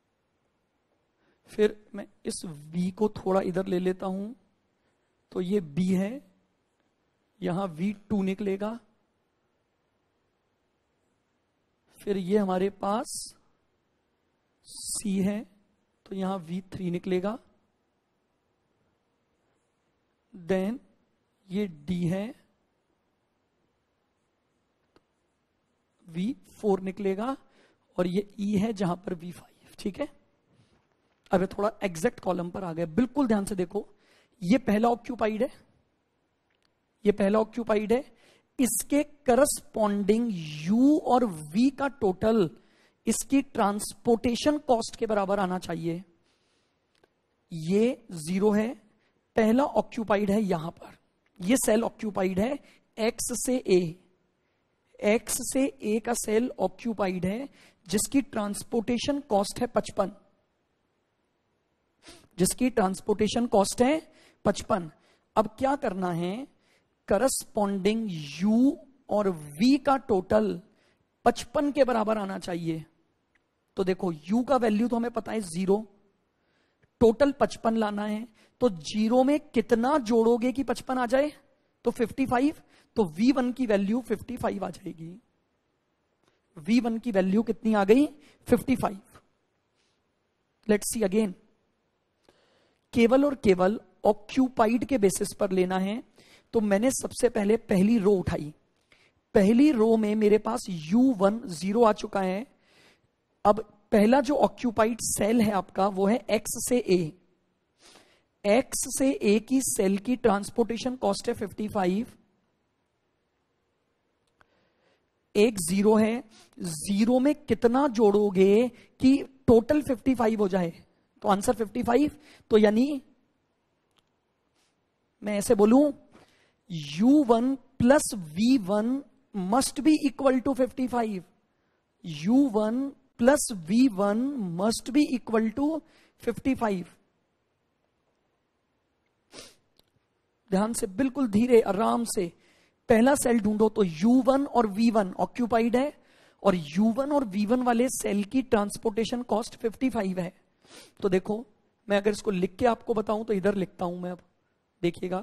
फिर मैं इस v को थोड़ा इधर ले लेता हूं तो ये b है, यहां वी टू निकलेगा, फिर ये हमारे पास c है तो यहां वी थ्री निकलेगा, देन ये d है, वी फोर निकलेगा, और ये e है जहां पर वी फाइव। ठीक है, अब थोड़ा एग्जैक्ट कॉलम पर आ गए, बिल्कुल ध्यान से देखो। ये पहला ऑक्यूपाइड है, ये पहला ऑक्यूपाइड है, इसके करस्पॉन्डिंग u और v का टोटल इसकी ट्रांसपोर्टेशन कॉस्ट के बराबर आना चाहिए। ये जीरो है, पहला ऑक्यूपाइड है यहां पर, ये सेल ऑक्यूपाइड है x से a, x से a का सेल ऑक्यूपाइड है जिसकी ट्रांसपोर्टेशन कॉस्ट है पचपन, जिसकी ट्रांसपोर्टेशन कॉस्ट है पचपन। अब क्या करना है, करस्पॉन्डिंग u और v का टोटल पचपन के बराबर आना चाहिए। तो देखो u का वैल्यू तो हमें पता है जीरो, टोटल पचपन लाना है, तो जीरो में कितना जोड़ोगे कि पचपन आ जाए, तो पचपन, तो वी वन की वैल्यू पचपन आ जाएगी। वी वन की वैल्यू कितनी आ गई, पचपन। लेट्स सी अगेन, केवल और केवल ऑक्यूपाइड के बेसिस पर लेना है, तो मैंने सबसे पहले पहली रो उठाई, पहली रो में मेरे पास यू वन जीरो आ चुका है। अब पहला जो ऑक्यूपाइड सेल है आपका वो है एक्स से ए, एक्स से ए की सेल की ट्रांसपोर्टेशन कॉस्ट है पचपन, एक जीरो है, जीरो में कितना जोड़ोगे कि टोटल पचपन हो जाए, तो आंसर पचपन। तो यानी मैं ऐसे बोलूं, U one plus we one must be equal to पचपन, U one plus we one must be equal to पचपन। ध्यान से, बिल्कुल धीरे आराम से, पहला सेल ढूंढो, तो यू वन और वी वन ऑक्यूपाइड है, और यू वन और वी वन वाले सेल की ट्रांसपोर्टेशन कॉस्ट पचपन है। तो देखो, मैं अगर इसको लिख के आपको बताऊं तो इधर लिखता हूं मैं, अब देखिएगा,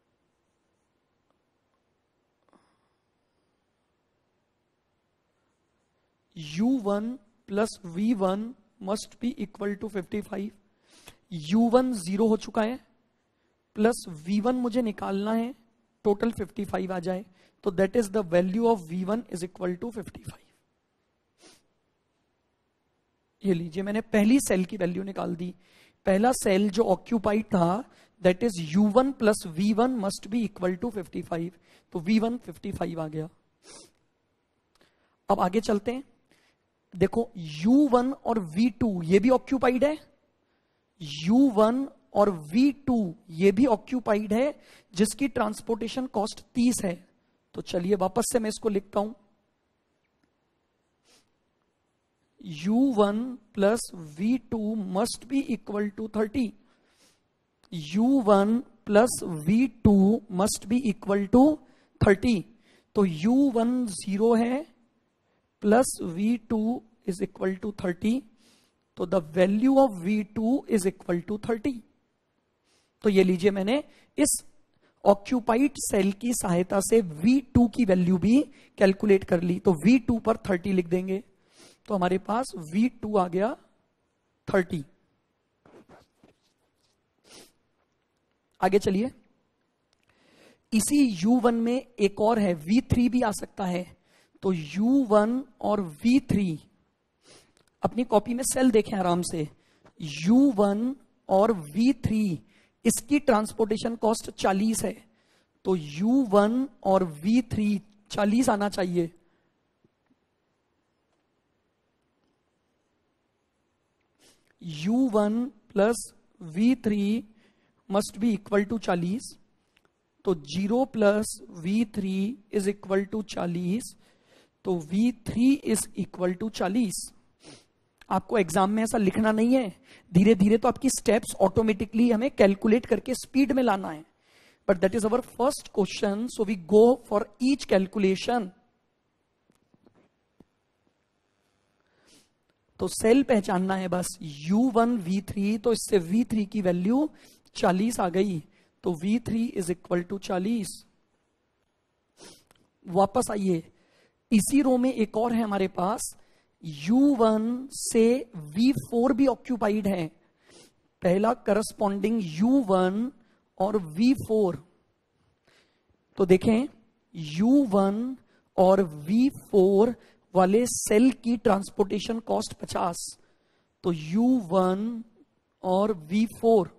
you one plus we one must be equal to पचपन, यू वन जीरो हो चुका है, प्लस वी वन मुझे निकालना है, टोटल पचपन आ जाए, तो that is the value of V one is equal to पचपन। ये लीजिए, मैंने पहली सेल की वैल्यू निकाल दी, पहला सेल जो ऑक्यूपाइड था that is U one plus we one must be equal to पचपन, तो वी वन पचपन आ गया। अब आगे चलते हैं, देखो यू वन और वी टू ये भी ऑक्यूपाइड है, यू वन और वी टू ये भी ऑक्यूपाइड है जिसकी ट्रांसपोर्टेशन कॉस्ट तीस है। तो चलिए वापस से मैं इसको लिखता हूं, u one plus v two must be equal to thirty, u one plus v two must be equal to thirty, तो यू वन जीरो है, plus v two is equal to thirty, तो the value of v two is equal to thirty. तो ये लीजिए, मैंने इस occupied cell की सहायता से वी टू की वैल्यू भी कैलकुलेट कर ली, तो वी टू पर थर्टी लिख देंगे, तो हमारे पास वी टू आ गया थर्टी। आगे चलिए, इसी यू वन में एक और है, वी थ्री भी आ सकता है, तो यू वन और वी थ्री, अपनी कॉपी में सेल देखें आराम से, यू वन और वी थ्री इसकी ट्रांसपोर्टेशन कॉस्ट चालीस है, तो यू वन और वी थ्री चालीस आना चाहिए, you one plus we three must be equal to चालीस, तो zero plus we three is equal to चालीस, तो v three is equal to चालीस। आपको एग्जाम में ऐसा लिखना नहीं है, धीरे धीरे तो आपकी स्टेप्स ऑटोमेटिकली हमें कैलकुलेट करके स्पीड में लाना है, but that is our first question, so we go for each calculation. तो सेल पहचानना है बस, यू वन वी थ्री, तो इससे वी थ्री की वैल्यू चालीस आ गई, तो v three is equal to चालीस। वापस आइए, इसी रो में एक और है हमारे पास, यू वन से वी फोर भी ऑक्यूपाइड है, पहला करस्पॉन्डिंग यू वन और वी फोर। तो देखें यू वन और वी फोर वाले सेल की ट्रांसपोर्टेशन कॉस्ट पचास, तो यू वन और v four,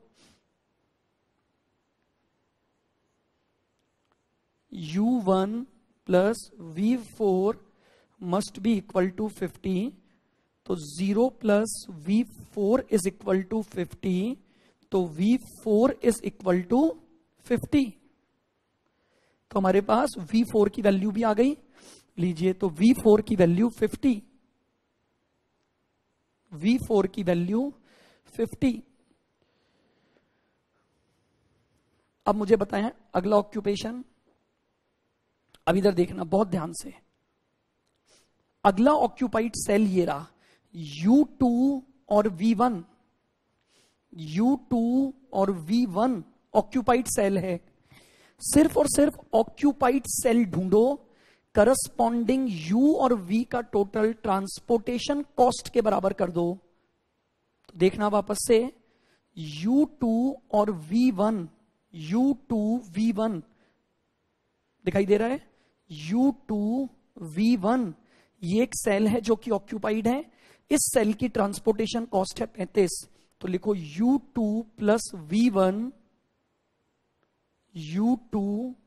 u one plus v four must be equal to fifty, तो zero plus v four is equal to fifty, तो v four is equal to fifty. तो हमारे पास v four की value भी आ गई, लीजिए, तो वी फोर की वैल्यू फिफ्टी, वी फोर की वैल्यू फिफ्टी। अब मुझे बताएं अगला ऑक्यूपेशन, अब इधर देखना बहुत ध्यान से। अगला ऑक्यूपाइड सेल ये रहा, यू टू और वी वन, यू टू और वी वन ऑक्यूपाइड सेल है। सिर्फ और सिर्फ ऑक्यूपाइड सेल ढूंढो, करस्पॉन्डिंग यू और वी का टोटल ट्रांसपोर्टेशन कॉस्ट के बराबर कर दो। तो देखना वापस से, यू टू और we one, you two v one दिखाई दे रहा है, यू टू वी वन, ये एक सेल है जो कि ऑक्यूपाइड है, इस सेल की ट्रांसपोर्टेशन कॉस्ट है पैंतीस, तो लिखो u two plus we one, you two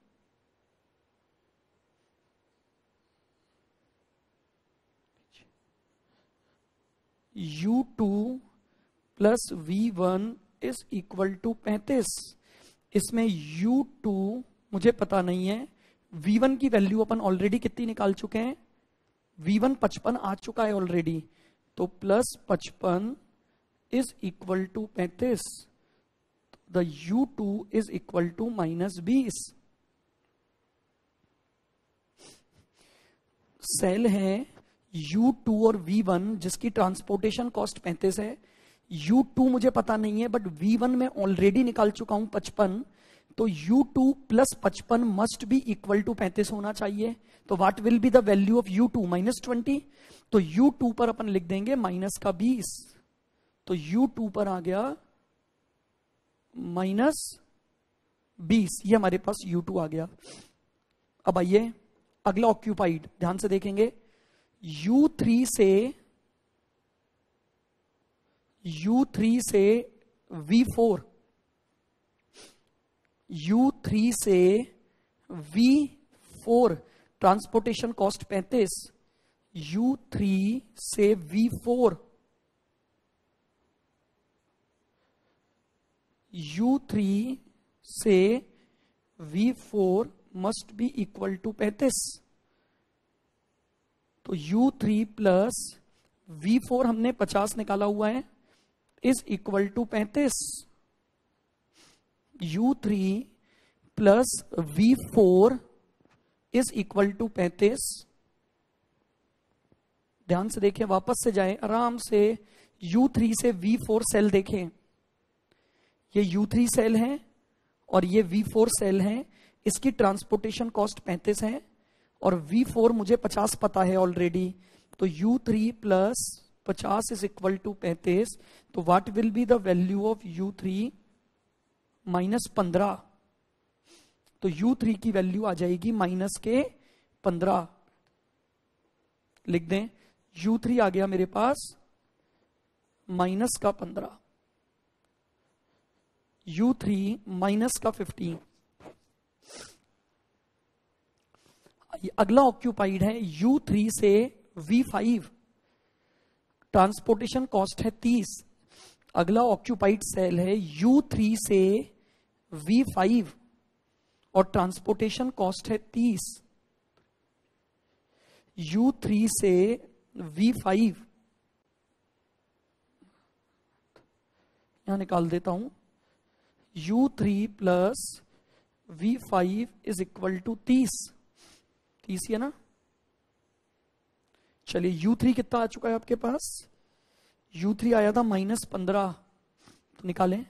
u two plus we one is equal to पैंतीस। इसमें यू टू मुझे पता नहीं है, वी वन की वैल्यू अपन ऑलरेडी कितनी निकाल चुके हैं, वी वन पचपन आ चुका है ऑलरेडी, तो प्लस पचपन इज इक्वल टू पैंतीस, the u two is equal to minus बीस। सेल है यू टू और वी वन जिसकी ट्रांसपोर्टेशन कॉस्ट पैंतीस है, यू टू मुझे पता नहीं है, बट वी वन में ऑलरेडी निकाल चुका हूं पचपन, तो यू टू प्लस पचपन मस्ट बी इक्वल टू पैंतीस होना चाहिए। तो what will be the value of u two, minus twenty, तो यू टू पर अपन लिख देंगे माइनस का बीस, तो यू टू पर आ गया माइनस बीस, ये हमारे पास यू टू आ गया। अब आइए अगला ऑक्यूपाइड ध्यान से देखेंगे, यू थ्री से यू थ्री से वी फोर, यू थ्री से वी फोर ट्रांसपोर्टेशन कॉस्ट पैंतीस, यू थ्री से वी फोर, यू थ्री से we four must be equal to पैंतीस, तो u three plus v four हमने पचास निकाला हुआ है, इज इक्वल टू पैंतीस, u three plus v four is equal to पैंतीस। ध्यान से देखें, वापस से जाएं आराम से, यू थ्री से वी फोर सेल देखें, ये यू थ्री सेल है और ये वी फोर सेल है, इसकी ट्रांसपोर्टेशन कॉस्ट पैंतीस है और वी फोर मुझे पचास पता है ऑलरेडी, तो यू थ्री प्लस पचास इज इक्वल टू पैंतीस, तो what will be the value of u three, minus पंद्रह, तो यू थ्री की वैल्यू आ जाएगी माइनस के पंद्रह, लिख दें यू थ्री आ गया मेरे पास माइनस का पंद्रह, यू थ्री माइनस का फिफ्टीन। अगला ऑक्यूपाइड है यू थ्री से वी फाइव, ट्रांसपोर्टेशन कॉस्ट है तीस, अगला ऑक्यूपाइड सेल है यू थ्री से वी फाइव और ट्रांसपोर्टेशन कॉस्ट है तीस। यू थ्री से वी फाइव यहां निकाल देता हूं, you three plus v five is equal to तीस, तीस है ना। चलिए यू थ्री कितना आ चुका है आपके पास, यू थ्री आया था माइनस पंद्रह, तो निकालें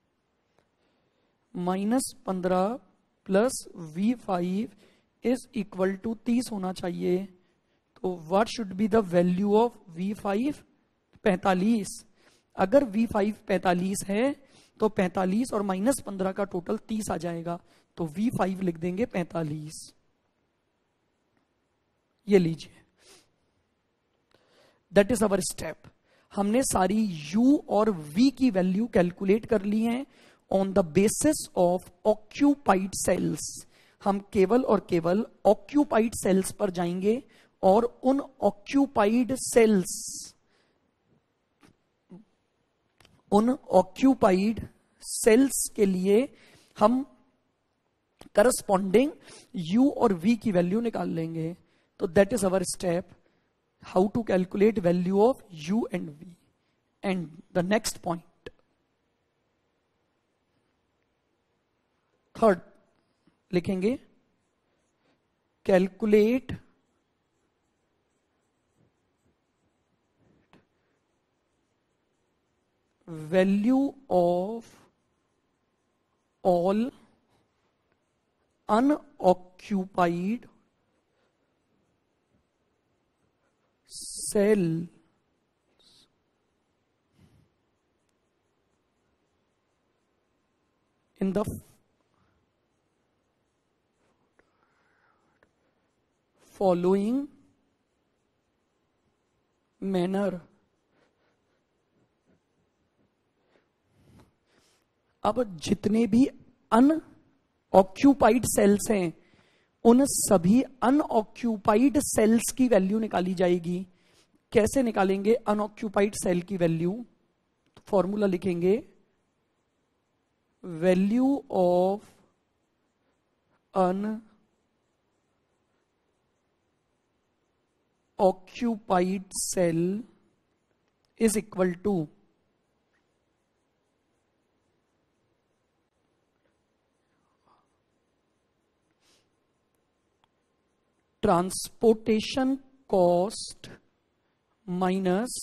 माइनस पंद्रह plus v five is equal to तीस होना चाहिए। तो what should be the value of v five, पैंतालीस। अगर वी फाइव पैंतालीस है तो पैंतालीस और माइनस पंद्रह का टोटल तीस आ जाएगा, तो वी फाइव लिख देंगे पैंतालीस। ये लीजिए, दैट इज अवर स्टेप। हमने सारी u और v की वैल्यू कैलकुलेट कर ली है on the basis of occupied cells. हम केवल और केवल ऑक्यूपाइड सेल्स पर जाएंगे और उन ऑक्यूपाइड सेल्स उन ऑक्यूपाइड सेल्स के लिए हम करस्पॉन्डिंग u और v की वैल्यू निकाल लेंगे। तो that is our step, how to calculate value of u and v। And the next point, third लिखेंगे, calculate value of all unoccupied cell in the following manner। अब जितने भी unoccupied sales हैं उन सभी अनऑक्यूपाइड सेल्स की value निकाली जाएगी। कैसे निकालेंगे अनऑक्यूपाइड सेल की वैल्यू, तो फॉर्मूला लिखेंगे, value of unoccupied cell is equal to transportation cost minus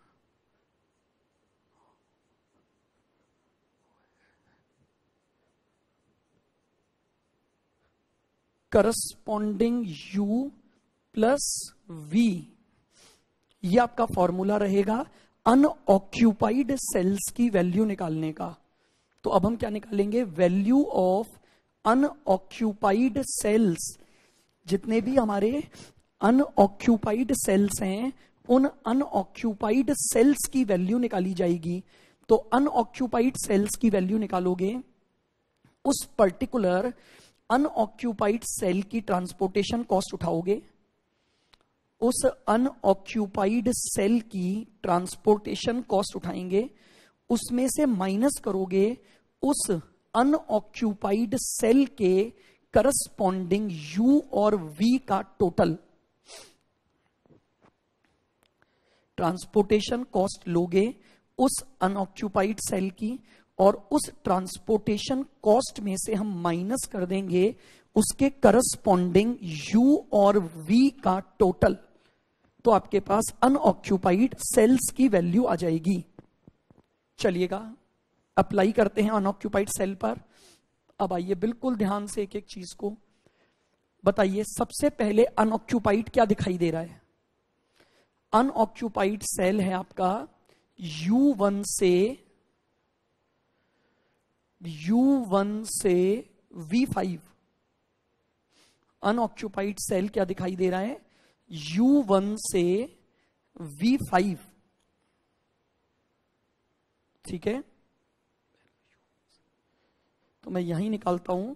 corresponding u plus v। ये आपका फॉर्मूला रहेगा अनऑक्यूपाइड सेल्स की वैल्यू निकालने का। तो अब हम क्या निकालेंगे, वैल्यू ऑफ अनऑक्यूपाइड सेल्स। जितने भी हमारे अनऑक्यूपाइड सेल्स हैं उन अनऑक्यूपाइड सेल्स की वैल्यू निकाली जाएगी। तो अनऑक्यूपाइड सेल्स की वैल्यू निकालोगे, उस पर्टिकुलर अनऑक्यूपाइड सेल की ट्रांसपोर्टेशन कॉस्ट उठाओगे, उस अनऑक्यूपाइड सेल की ट्रांसपोर्टेशन कॉस्ट उठाएंगे, उसमें से माइनस करोगे उस अनऑक्यूपाइड सेल के करस्पॉन्डिंग u और v का टोटल। ट्रांसपोर्टेशन कॉस्ट लोगे उस अनऑक्यूपाइड सेल की और उस ट्रांसपोर्टेशन कॉस्ट में से हम माइनस कर देंगे उसके करस्पॉन्डिंग u और v का टोटल। तो आपके पास अनऑक्यूपाइड सेल्स की वैल्यू आ जाएगी। चलिएगा अप्लाई करते हैं अनऑक्यूपाइड सेल पर। अब आइए बिल्कुल ध्यान से एक एक चीज को बताइए। सबसे पहले अनऑक्यूपाइड क्या दिखाई दे रहा है, अनऑक्यूपाइड सेल है आपका यू वन से यू वन से वी फाइव। अनऑक्यूपाइड सेल क्या दिखाई दे रहा है, यू वन से वी फाइव। ठीक है, तो मैं यहीं निकालता हूं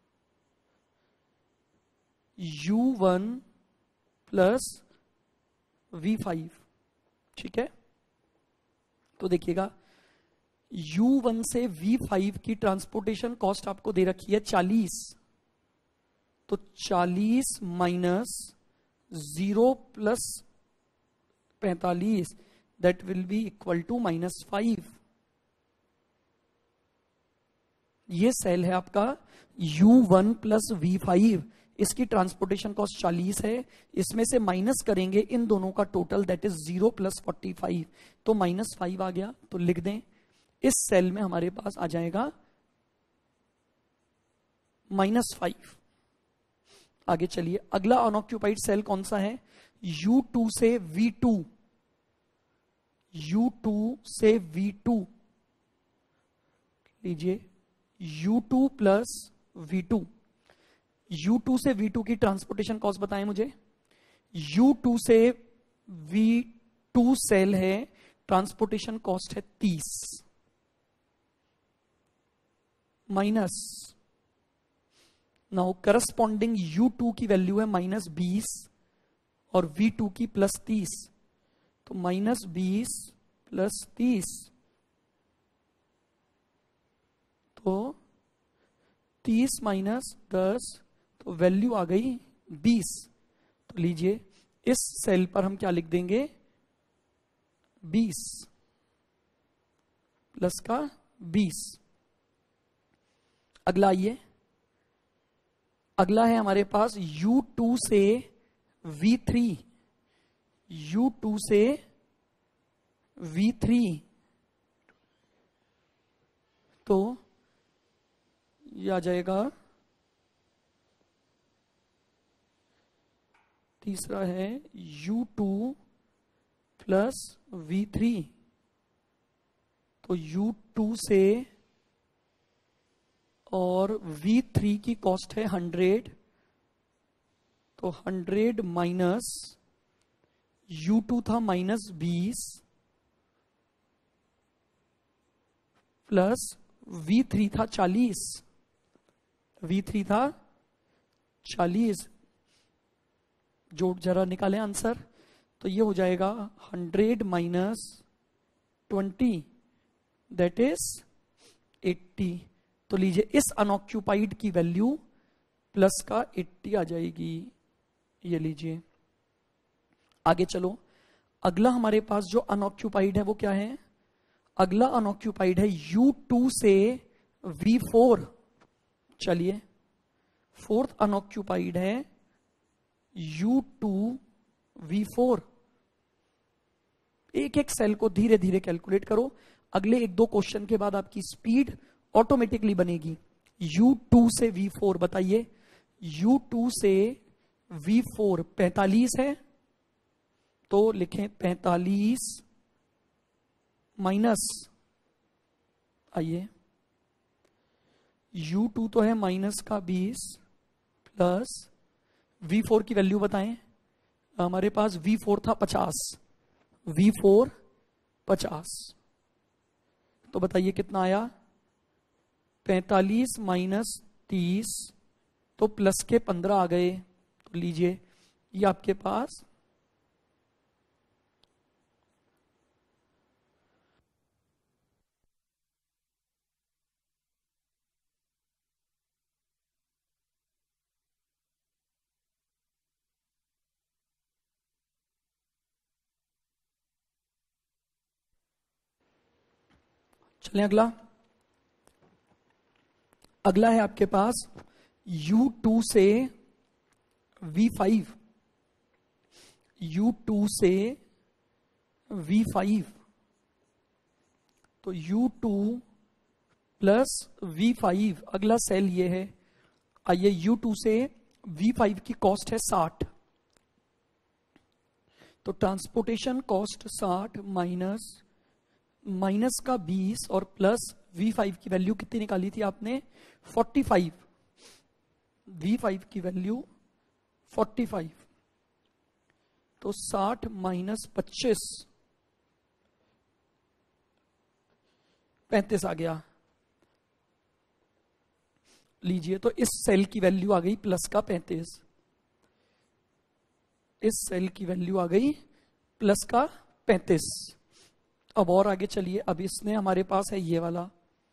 u one plus v five. ठीक है, तो देखिएगा यू वन से वी फाइव की ट्रांसपोर्टेशन कॉस्ट आपको दे रखी है चालीस, तो चालीस माइनस जीरो प्लस पैंतालीस, that will be equal to minus five. ये सेल है आपका u one plus v five, इसकी ट्रांसपोर्टेशन कॉस्ट चालीस है, इसमें से माइनस करेंगे इन दोनों का total, that is zero plus forty five, तो माइनस फाइव आ गया। तो लिख दें इस सेल में हमारे पास आ जाएगा माइनस फाइव। आगे चलिए, अगला अनऑक्यूपाइड सेल कौन सा है? यू टू से वी टू, यू टू से वी टू लीजिए, u two plus v two. U two से वी टू की ट्रांसपोर्टेशन कॉस्ट बताएं मुझे। यू टू से वी टू सेल है, ट्रांसपोर्टेशन कॉस्ट है तीस, minus now corresponding u two की वैल्यू है माइनस बीस और वी टू की प्लस तीस, तो माइनस बीस प्लस तीस, तो तीस माइनस दस, तो वैल्यू आ गई बीस। तो लीजिए इस सेल पर हम क्या लिख देंगे? बीस प्लस का बीस। अगला आइए, अगला है हमारे पास यू टू से वी थ्री, यू टू से वी थ्री, तो ये आ जाएगा, तीसरा है u two plus we three, तो यू टू से और वी थ्री की कॉस्ट है हंड्रेड, तो हंड्रेड माइनस यू टू था माइनस बीस प्लस वी थ्री था चालीस, वी थ्री था चालीस, जोड़ जरा निकालें आंसर, तो ये हो जाएगा hundred minus twenty, that is eighty. तो लीजिए इस अनऑक्यूपाइड की वैल्यू प्लस का एट्टी आ जाएगी, ये लीजिए। आगे चलो, अगला हमारे पास जो अनऑक्यूपाइड है वो क्या है? अगला अनऑक्यूपाइड है यू टू से वी फोर। चलिए, फोर्थ अनऑक्यूपाइड है यू टू वी फोर। एक एक सेल को धीरे धीरे कैलकुलेट करो, अगले एक दो क्वेश्चन के बाद आपकी स्पीड ऑटोमेटिकली बनेगी। यू टू से वी फोर बताइए, यू टू से वी फोर पैंतालीस है, तो लिखें पैंतालीस माइनस, आइए यू टू तो है माइनस का बीस प्लस वी फोर की वैल्यू बताएं। हमारे पास वी फोर था पचास, वी फोर पचास, तो बताइए कितना आया? पैंतालीस माइनस तीस, तो प्लस के पंद्रह आ गए, तो लीजिए ये आपके पास चलें अगला। अगला है आपके पास यू टू से वी फाइव, यू टू से वी फाइव, तो you two plus v five, अगला सेल ये है। आइए, यू टू से वी फाइव की कॉस्ट है साठ, तो ट्रांसपोर्टेशन कॉस्ट साठ माइनस माइनस का बीस और प्लस वी फाइव की वैल्यू कितनी निकाली थी आपने? Forty five. वी फाइव की वैल्यू फोर्टी फाइव, तो साठ माइनस पच्चीस, पैंतीस आ गया। लीजिए, तो इस सेल की वैल्यू आ गई प्लस का पैंतीस, इस सेल की वैल्यू आ गई प्लस का पैंतीस। अब और आगे चलिए, अब इसने हमारे पास है ये वाला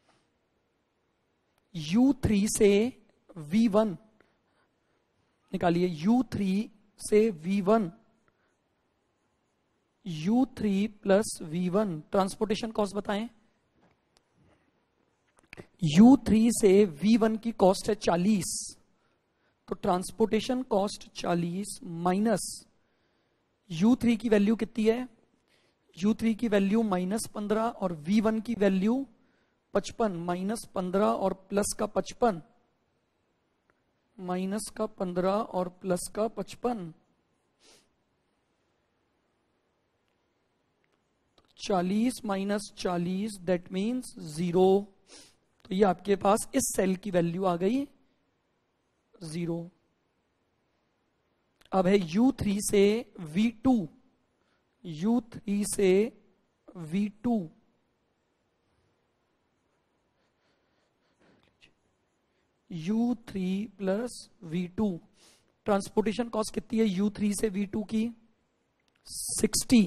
यू थ्री से वी वन निकालिए, यू थ्री से v one, u three plus we one, transportation cost बताएं। यू थ्री से वी वन की कॉस्ट है चालीस, तो ट्रांसपोर्टेशन कॉस्ट चालीस माइनस यू थ्री की वैल्यू कितनी है, यू थ्री की वैल्यू माइनस पंद्रह और वी वन की वैल्यू पचपन, माइनस पंद्रह और प्लस का पचपन, माइनस का पंद्रह और प्लस का पचपन, चालीस माइनस चालीस दैट मीन्स जीरो। तो ये आपके पास इस सेल की वैल्यू आ गई जीरो। अब है यू थ्री से वी टू, यू थ्री से we two, you three plus v two, transportation cost कितनी है यू थ्री से वी टू की, सिक्सटी,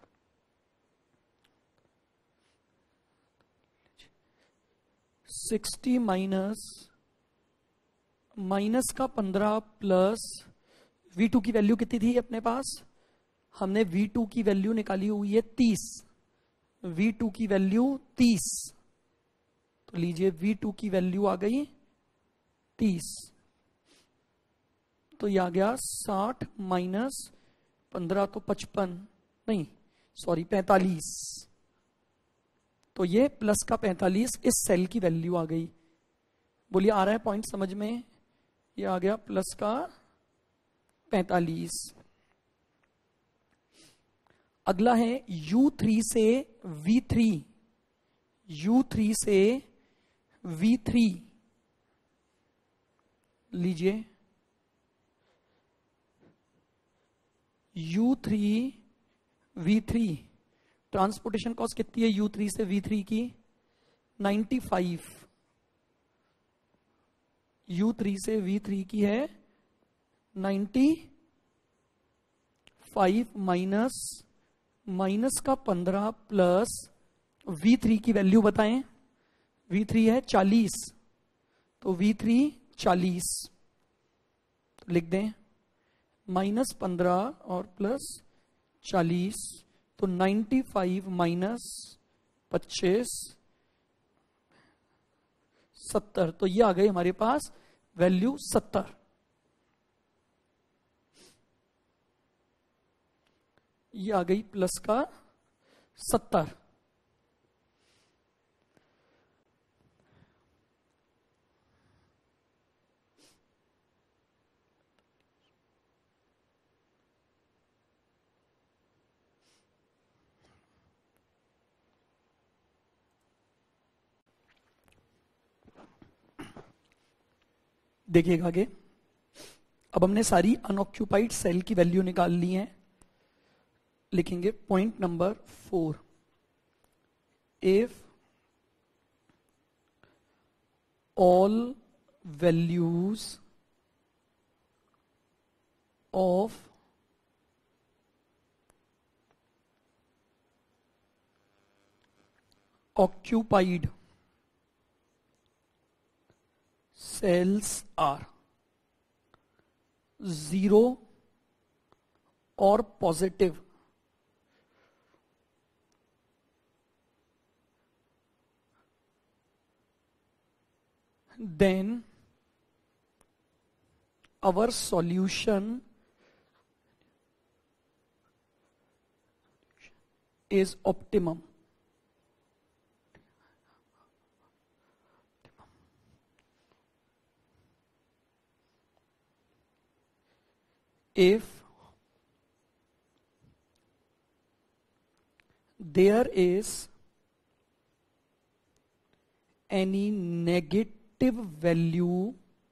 सिक्सटी माइनस माइनस का पंद्रह प्लस वी टू की वैल्यू कितनी थी अपने पास, हमने वी टू की वैल्यू निकाली हुई है तीस, वी टू की वैल्यू तीस, तो लीजिए वी टू की वैल्यू आ गई तीस, तो ये आ गया साठ माइनस पंद्रह तो पचपन, नहीं सॉरी पैंतालीस, तो ये प्लस का पैंतालीस इस सेल की वैल्यू आ गई। बोलिए आ रहा है पॉइंट समझ में, ये आ गया प्लस का पैंतालीस। अगला है यू थ्री से वी थ्री, यू थ्री से वी थ्री, लीजिए U three V three, transportation cost कितनी है यू थ्री से वी थ्री की, नाइन्टी फाइव, यू थ्री से वी थ्री की है नाइन्टी फाइव माइनस माइनस का पंद्रह प्लस वी थ्री की वैल्यू बताएं, वी थ्री है चालीस, तो वी थ्री चालीस, तो लिख दें माइनस पंद्रह और प्लस चालीस, तो नाइन्टी फाइव माइनस पच्चीस, सत्तर, तो ये आ गई हमारे पास वैल्यू सत्तर। ये आ गई प्लस का सत्तर। देखिएगा आगे, अब हमने सारी अनऑक्यूपाइड सेल की वैल्यू निकाल ली है। लिखेंगे point number four, if all values of occupied cells are zero or positive, then our solution is optimum. If there is any negative value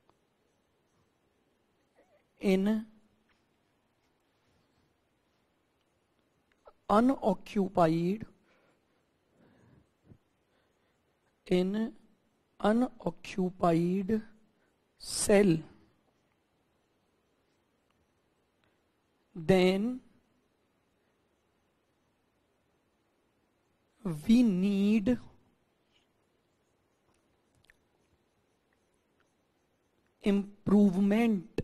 in unoccupied in unoccupied cell, then we need improvement,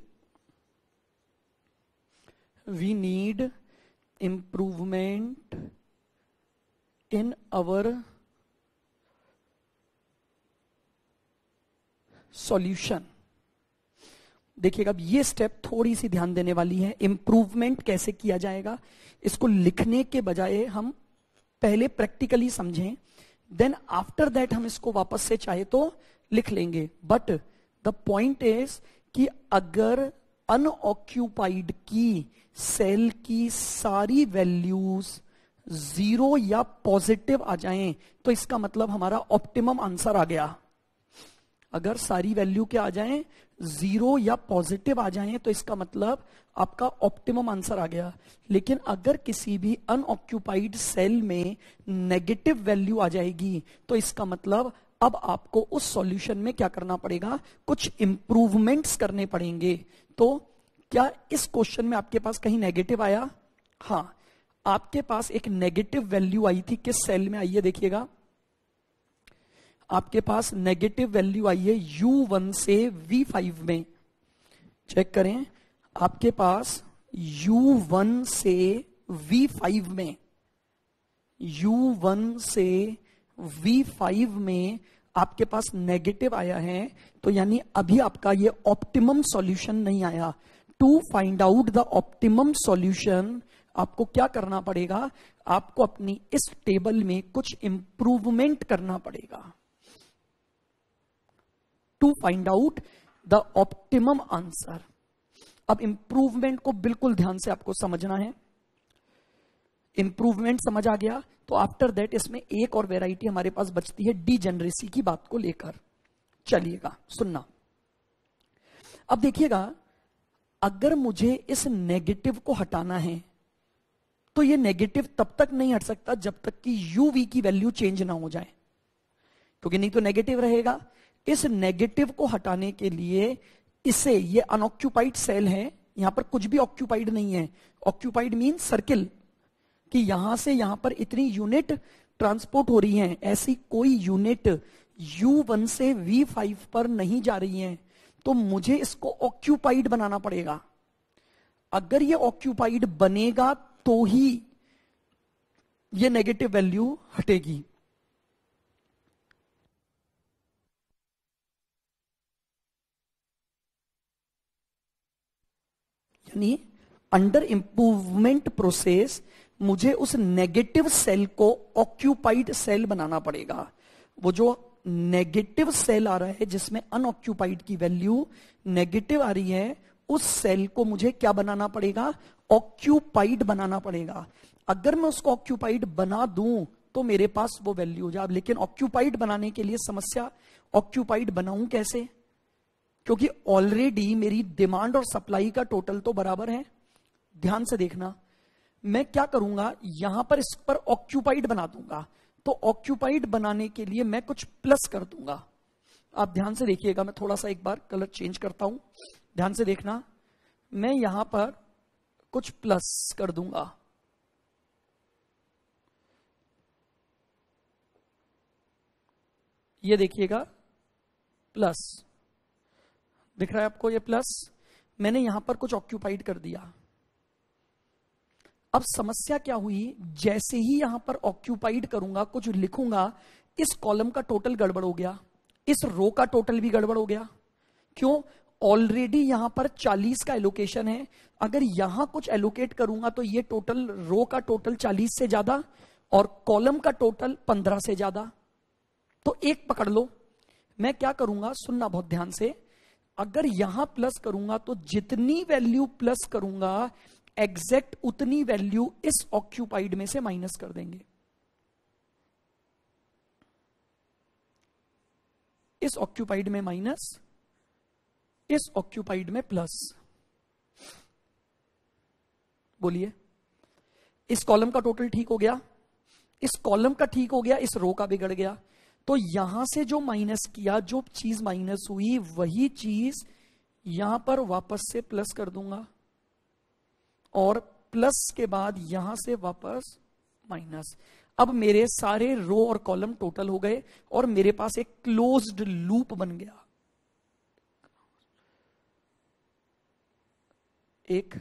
we need improvement in our solution. देखिएगा अब ये step थोड़ी सी ध्यान देने वाली है. Improvement कैसे किया जाएगा, इसको लिखने के बजाय हम पहले प्रैक्टिकली समझें, देन आफ्टर दैट हम इसको वापस से चाहे तो लिख लेंगे. बट द पॉइंट इज कि अगर अनऑक्यूपाइड की सेल की सारी वैल्यूज जीरो या पॉजिटिव आ जाएं तो इसका मतलब हमारा ऑप्टिमम आंसर आ गया. अगर सारी वैल्यू क्या आ जाएं, जीरो या पॉजिटिव आ जाएं तो इसका मतलब आपका ऑप्टिमम आंसर आ गया. लेकिन अगर किसी भी अनऑक्यूपाइड सेल में नेगेटिव वैल्यू आ जाएगी तो इसका मतलब अब आपको उस सॉल्यूशन में क्या करना पड़ेगा, कुछ इंप्रूवमेंट्स करने पड़ेंगे. तो क्या इस क्वेश्चन में आपके पास कहीं नेगेटिव आया? हाँ, आपके पास एक नेगेटिव वैल्यू आई थी. किस सेल में आई है देखिएगा, आपके पास नेगेटिव वैल्यू आई है यू वन से वी फाइव में. चेक करें, आपके पास यू वन से वी फाइव में, यू वन से वी फाइव में आपके पास नेगेटिव आया है. तो यानी अभी आपका ये ऑप्टिमम सॉल्यूशन नहीं आया. To find out the optimum solution आपको क्या करना पड़ेगा, आपको अपनी इस टेबल में कुछ इंप्रूवमेंट करना पड़ेगा. To find out the optimum answer. अब इंप्रूवमेंट को बिल्कुल ध्यान से आपको समझना है. इंप्रूवमेंट समझ आ गया तो आफ्टर दैट इसमें एक और वेराइटी हमारे पास बचती है डीजेनरेसी की बात को लेकर. चलिएगा सुनना. अब देखिएगा, अगर मुझे इस नेगेटिव को हटाना है तो ये नेगेटिव तब तक नहीं हट सकता जब तक कि यूवी की वैल्यू चेंज ना हो जाए, क्योंकि नहीं तो नेगेटिव रहेगा. इस नेगेटिव को हटाने के लिए इसे, ये अनऑक्यूपाइड सेल है, यहां पर कुछ भी ऑक्यूपाइड नहीं है. ऑक्यूपाइड मीन सर्किल, कि यहां से यहां पर इतनी यूनिट ट्रांसपोर्ट हो रही हैं, ऐसी कोई यूनिट यू वन से वी फाइव पर नहीं जा रही हैं. तो मुझे इसको ऑक्यूपाइड बनाना पड़ेगा. अगर ये ऑक्यूपाइड बनेगा तो ही ये नेगेटिव वैल्यू हटेगी. यानी अंडर इंप्रूवमेंट प्रोसेस मुझे उस नेगेटिव सेल को ऑक्यूपाइड सेल बनाना पड़ेगा. वो जो नेगेटिव सेल आ रहा है जिसमें अनऑक्यूपाइड की वैल्यू नेगेटिव आ रही है, उस सेल को मुझे क्या बनाना पड़ेगा, ऑक्यूपाइड बनाना पड़ेगा. अगर मैं उसको ऑक्यूपाइड बना दूं तो मेरे पास वो वैल्यू हो जाए. लेकिन ऑक्यूपाइड बनाने के लिए समस्या, ऑक्यूपाइड बनाऊं कैसे, क्योंकि ऑलरेडी मेरी डिमांड और सप्लाई का टोटल तो बराबर है. ध्यान से देखना, मैं क्या करूंगा, यहां पर इस पर ऑक्यूपाइड बना दूंगा. तो ऑक्यूपाइड बनाने के लिए मैं कुछ प्लस कर दूंगा. आप ध्यान से देखिएगा, मैं थोड़ा सा एक बार कलर चेंज करता हूं, ध्यान से देखना. मैं यहां पर कुछ प्लस कर दूंगा. ये देखिएगा प्लस दिख रहा है आपको, ये प्लस. मैंने यहां पर कुछ ऑक्यूपाइड कर दिया. अब समस्या क्या हुई, जैसे ही यहां पर ऑक्यूपाइड करूंगा, कुछ लिखूंगा, इस कॉलम का टोटल गड़बड़ हो गया, इस रो का टोटल भी गड़बड़ हो गया. क्यों, ऑलरेडी यहां पर चालीस का एलोकेशन है. अगर यहां कुछ एलोकेट करूंगा तो ये टोटल, रो का टोटल चालीस से ज्यादा और कॉलम का टोटल पंद्रह से ज्यादा. तो एक पकड़ लो. मैं क्या करूंगा, सुनना बहुत ध्यान से. अगर यहां प्लस करूंगा तो जितनी वैल्यू प्लस करूंगा एग्जैक्ट उतनी वैल्यू इस ऑक्यूपाइड में से माइनस कर देंगे. इस ऑक्यूपाइड में माइनस, इस ऑक्यूपाइड में प्लस. बोलिए, इस कॉलम का टोटल ठीक हो गया, इस कॉलम का ठीक हो गया, इस रो का बिगड़ गया. तो यहां से जो माइनस किया, जो चीज माइनस हुई, वही चीज यहां पर वापस से प्लस कर दूंगा और प्लस के बाद यहां से वापस माइनस. अब मेरे सारे रो और कॉलम टोटल हो गए और मेरे पास एक क्लोज्ड लूप बन गया। एक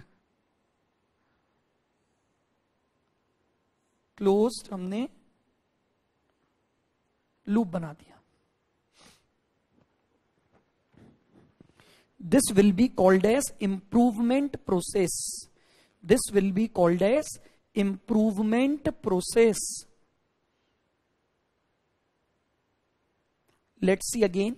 क्लोज्ड हमने लूप बना दिया। This will be called as improvement process. This will be called as improvement process. Let's see again.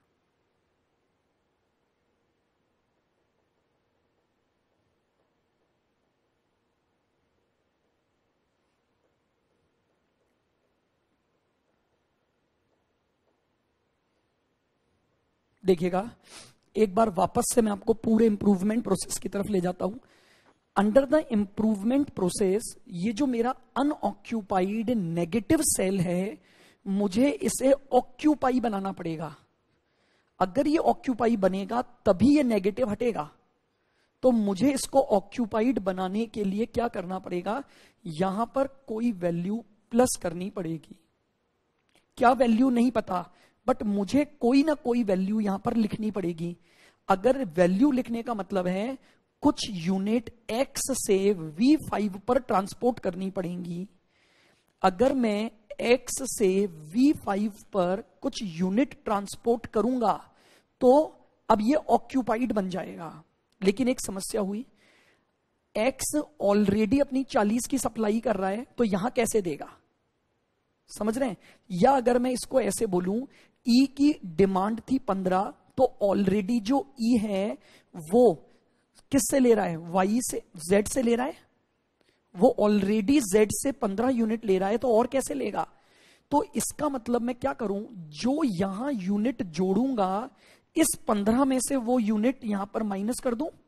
देखिएगा, एक बार वापस से मैं आपको पूरे इंप्रूवमेंट प्रोसेस की तरफ ले जाता हूं। अंडर द इंप्रूवमेंट प्रोसेस, ये जो मेरा अनऑक्यूपाइड नेगेटिव सेल है, मुझे इसे ऑक्यूपाई बनाना पड़ेगा। अगर ये ऑक्यूपाई बनेगा तभी ये नेगेटिव हटेगा। तो मुझे इसको ऑक्यूपाइड बनाने के लिए क्या करना पड़ेगा, यहां पर कोई वैल्यू प्लस करनी पड़ेगी। क्या वैल्यू नहीं पता, बट मुझे कोई ना कोई वैल्यू यहां पर लिखनी पड़ेगी। अगर वैल्यू लिखने का मतलब है कुछ यूनिट x से वी फाइव पर ट्रांसपोर्ट करनी पड़ेंगी। अगर मैं x से वी फाइव पर कुछ यूनिट ट्रांसपोर्ट करूंगा तो अब ये ऑक्यूपाइड बन जाएगा। लेकिन एक समस्या हुई, x ऑलरेडी अपनी चालीस की सप्लाई कर रहा है, तो यहां कैसे देगा? समझ रहे हैं? या अगर मैं इसको ऐसे बोलूं, E की डिमांड थी पंद्रह, तो ऑलरेडी जो E है वो किससे ले रहा है? Y से, Z से ले रहा है। वो ऑलरेडी Z से पंद्रह यूनिट ले रहा है, तो और कैसे लेगा? तो इसका मतलब मैं क्या करूं, जो यहां यूनिट जोड़ूंगा, इस पंद्रह में से वो यूनिट यहां पर माइनस कर दूं।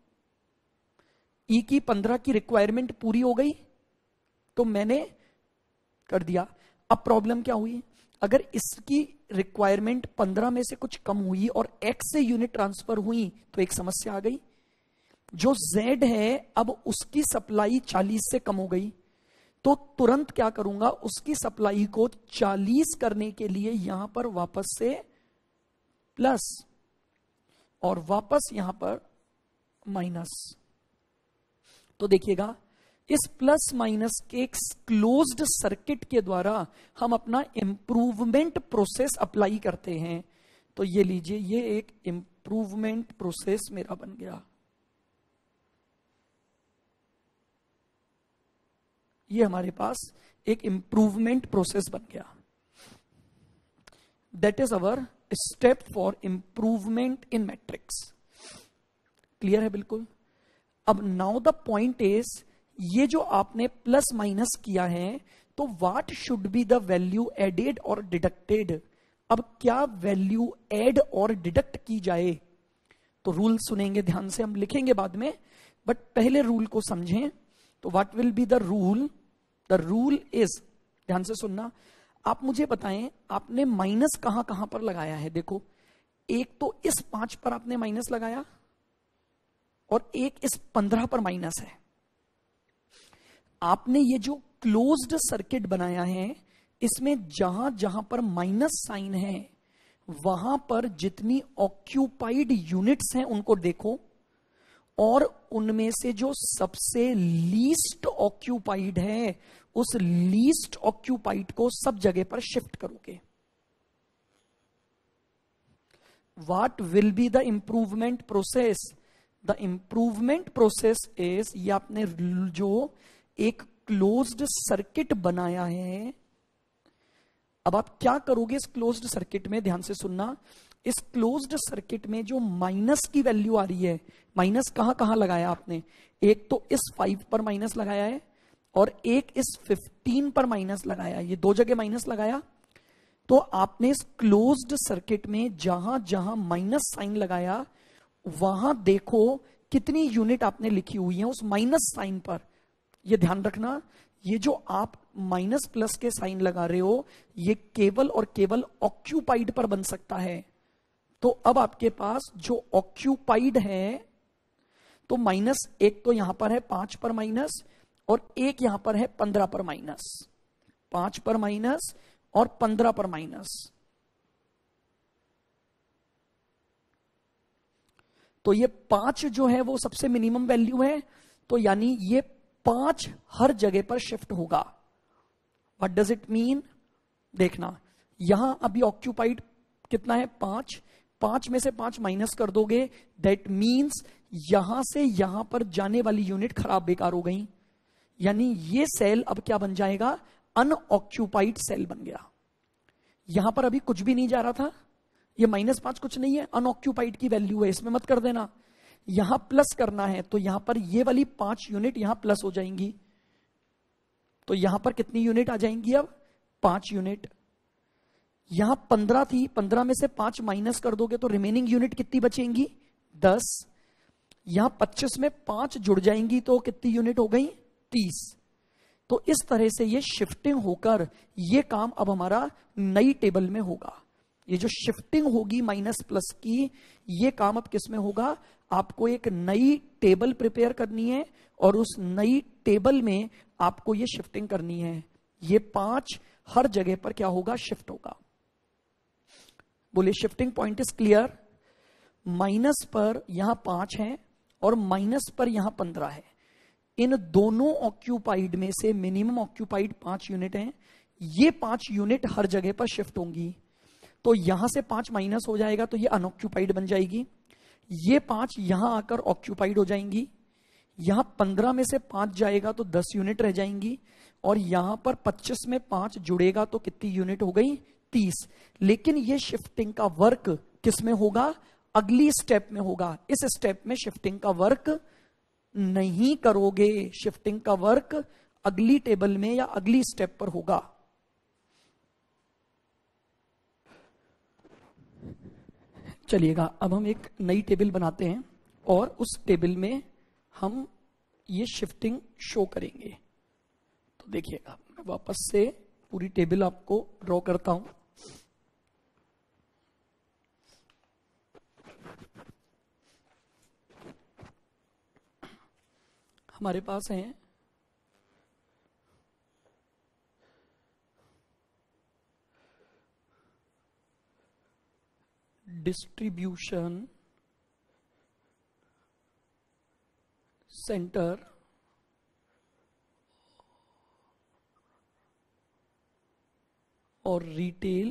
E की पंद्रह की रिक्वायरमेंट पूरी हो गई, तो मैंने कर दिया। अब प्रॉब्लम क्या हुई, अगर इसकी रिक्वायरमेंट पंद्रह में से कुछ कम हुई और X से यूनिट ट्रांसफर हुई, तो एक समस्या आ गई। जो Z है अब उसकी सप्लाई चालीस से कम हो गई, तो तुरंत क्या करूंगा, उसकी सप्लाई को चालीस करने के लिए यहां पर वापस से प्लस और वापस यहां पर माइनस। तो देखिएगा, इस प्लस माइनस के एक क्लोज्ड सर्किट के द्वारा हम अपना इंप्रूवमेंट प्रोसेस अप्लाई करते हैं। तो ये लीजिए, ये एक इंप्रूवमेंट प्रोसेस मेरा बन गया। ये हमारे पास एक इंप्रूवमेंट प्रोसेस बन गया। That is our step for improvement in matrix. Clear है बिल्कुल? अब नाउ द पॉइंट इज, ये जो आपने प्लस माइनस किया है, तो what should be the value added और डिडक्टेड। अब क्या वैल्यू एड और डिडक्ट की जाए? तो रूल सुनेंगे ध्यान से, हम लिखेंगे बाद में, बट पहले रूल को समझें। तो what will be the rule? The rule is, ध्यान से सुनना, आप मुझे बताएं आपने माइनस कहां कहां पर लगाया है। देखो, एक तो इस पांच पर आपने माइनस लगाया और एक इस पंद्रह पर माइनस है। आपने ये जो क्लोज्ड सर्किट बनाया है, इसमें जहां जहां पर माइनस साइन है, वहां पर जितनी ऑक्यूपाइड यूनिट्स हैं उनको देखो, और उनमें से जो सबसे लीस्ट ऑक्यूपाइड है, उस लीस्ट ऑक्यूपाइड को सब जगह पर शिफ्ट करोगे। What will be the improvement process? The improvement process is, ये आपने जो एक क्लोज्ड सर्किट बनाया है, अब आप क्या करोगे इस क्लोज्ड सर्किट में? ध्यान से सुनना, इस क्लोज्ड सर्किट में जो माइनस की वैल्यू आ रही है, माइनस कहां कहां लगाया आपने? एक तो इस फाइव पर माइनस लगाया है और एक इस फिफ्टीन पर माइनस लगाया, ये दो जगह माइनस लगाया। तो आपने इस क्लोज्ड सर्किट में जहां जहां माइनस साइन लगाया, वहां देखो कितनी यूनिट आपने लिखी हुई है उस माइनस साइन पर। ये ध्यान रखना, ये जो आप माइनस प्लस के साइन लगा रहे हो, ये केवल और केवल ऑक्यूपाइड पर बन सकता है। तो अब आपके पास जो ऑक्यूपाइड है, तो माइनस एक तो यहां पर है पांच पर माइनस, और एक यहां पर है पंद्रह पर माइनस। पांच पर माइनस और पंद्रह पर माइनस। तो ये पांच जो है वो सबसे मिनिमम वैल्यू है, तो यानी ये पांच हर जगह पर शिफ्ट होगा। What does it mean? देखना, यहां अभी ऑक्यूपाइड कितना है? पांच। पांच में से पांच माइनस कर दोगे, दैट मीन्स यहां से यहां पर जाने वाली यूनिट खराब बेकार हो गई, यानी ये सेल अब क्या बन जाएगा? अनऑक्यूपाइड सेल बन गया। यहां पर अभी कुछ भी नहीं जा रहा था, ये माइनस पांच कुछ नहीं है, अनऑक्यूपाइड की वैल्यू है, इसमें मत कर देना। यहां प्लस करना है तो यहां पर ये वाली पांच यूनिट यहां प्लस हो जाएंगी, तो यहां पर कितनी यूनिट आ जाएंगी? अब पांच यूनिट। यहां पंद्रह थी, पंद्रह में से पांच माइनस कर दोगे तो रिमेनिंग यूनिट कितनी बचेंगी? दस। यहां पच्चीस में पांच जुड़ जाएंगी तो कितनी यूनिट हो गई? तीस। तो इस तरह से ये शिफ्टिंग होकर ये काम अब हमारा नई टेबल में होगा। ये जो शिफ्टिंग होगी माइनस प्लस की, ये काम अब किस में होगा? आपको एक नई टेबल प्रिपेयर करनी है और उस नई टेबल में आपको ये शिफ्टिंग करनी है। ये पांच हर जगह पर क्या होगा? शिफ्ट होगा। बोले shifting point is clear? Minus पर यहां पांच है और माइनस पर यहां पंद्रह है। इन दोनों ऑक्यूपाइड में से मिनिमम ऑक्यूपाइड पांच यूनिट हैं, ये पांच यूनिट हर जगह पर शिफ्ट होंगी। तो यहां से पांच माइनस हो जाएगा तो ये अनऑक्यूपाइड बन जाएगी, ये पांच यहां आकर ऑक्यूपाइड हो जाएंगी। यहां पंद्रह में से पांच जाएगा तो दस यूनिट रह जाएंगी, और यहां पर पच्चीस में पांच जुड़ेगा तो कितनी यूनिट हो गई? तीस। लेकिन ये शिफ्टिंग का वर्क किस में होगा? अगली स्टेप में होगा। इस स्टेप में शिफ्टिंग का वर्क नहीं करोगे, शिफ्टिंग का वर्क अगली टेबल में या अगली स्टेप पर होगा। चलिएगा, अब हम एक नई टेबल बनाते हैं और उस टेबल में हम ये शिफ्टिंग शो करेंगे। तो देखिएगा, मैं वापस से पूरी टेबल आपको ड्रॉ करता हूं। हमारे पास है डिस्ट्रीब्यूशन सेंटर और रिटेल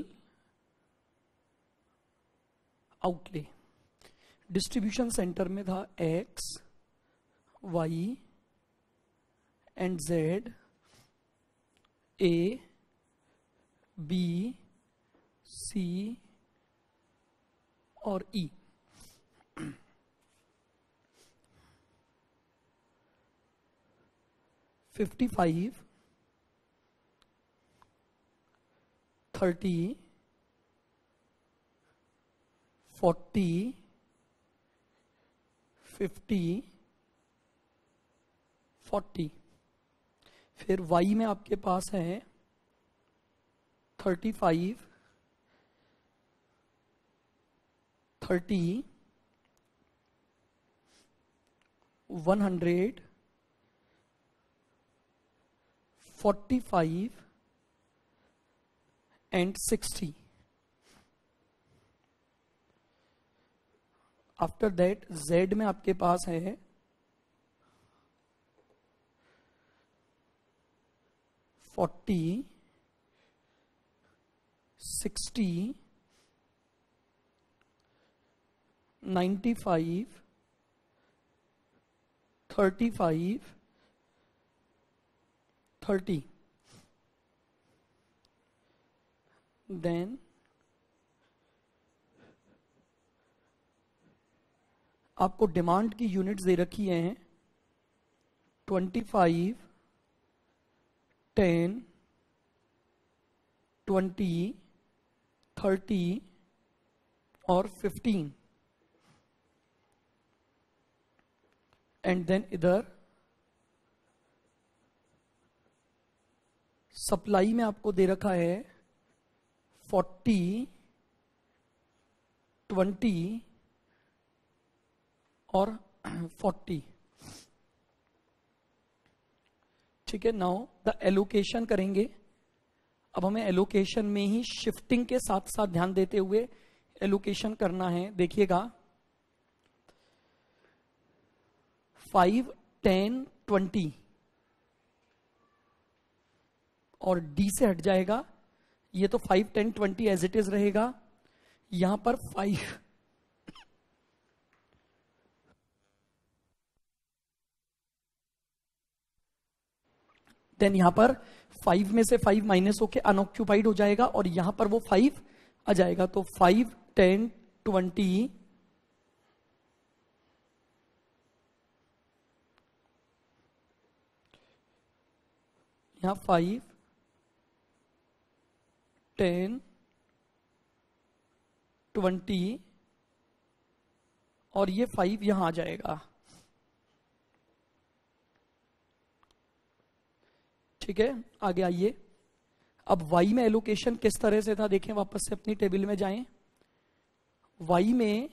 आउटले। डिस्ट्रीब्यूशन सेंटर में था X, Y and Z, A, B, C और E. Fifty five, thirty, forty, fifty, forty. फिर y में आपके पास है thirty five, thirty, one hundred, forty five and sixty. After that z में आपके पास है forty, sixty, ninety five, thirty five, thirty. Then आपको डिमांड की यूनिट्स दे रखी हैं twenty five, ten, twenty, thirty और फिफ्टीन। एंड देन इधर सप्लाई में आपको दे रखा है फोर्टी, ट्वेंटी और फोर्टी। ठीक है, नाउ द एलोकेशन करेंगे। अब हमें एलोकेशन में ही शिफ्टिंग के साथ साथ ध्यान देते हुए एलोकेशन करना है। देखिएगा फाइव टेन ट्वेंटी और डी से हट जाएगा, ये तो five ten twenty as it is रहेगा। यहां पर फाइव देन यहां पर फाइव में से फाइव माइनस होके अनऑक्यूपाइड हो जाएगा और यहां पर वो फाइव आ जाएगा। तो फाइव टेन ट्वेंटी यहां फाइव टेन ट्वेंटी और ये फाइव यहां आ जाएगा। ठीक है, आगे आइए। अब y में एलोकेशन किस तरह से था देखें, वापस से अपनी टेबल में जाएं। y में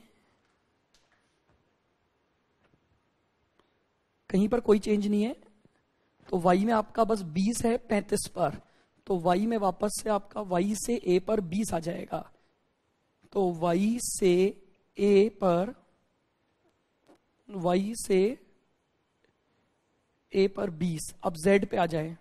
कहीं पर कोई चेंज नहीं है, तो y में आपका बस बीस है पैंतीस पर, तो y में वापस से आपका y से a पर बीस आ जाएगा। तो y से a पर y से a पर बीस। अब z पे आ जाए।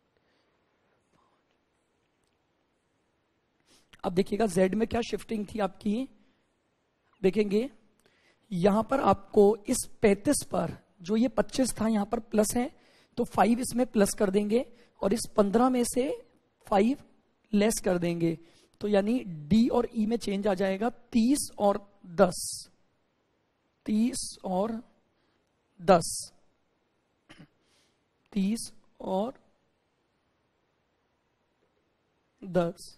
अब देखिएगा z में क्या शिफ्टिंग थी आपकी, देखेंगे यहां पर आपको इस पैंतीस पर जो ये पच्चीस था यहां पर प्लस है, तो फाइव इसमें प्लस कर देंगे और इस पंद्रह में से फाइव लेस कर देंगे, तो यानी डी और ई में चेंज आ जाएगा। तीस और दस, तीस और दस, तीस और दस,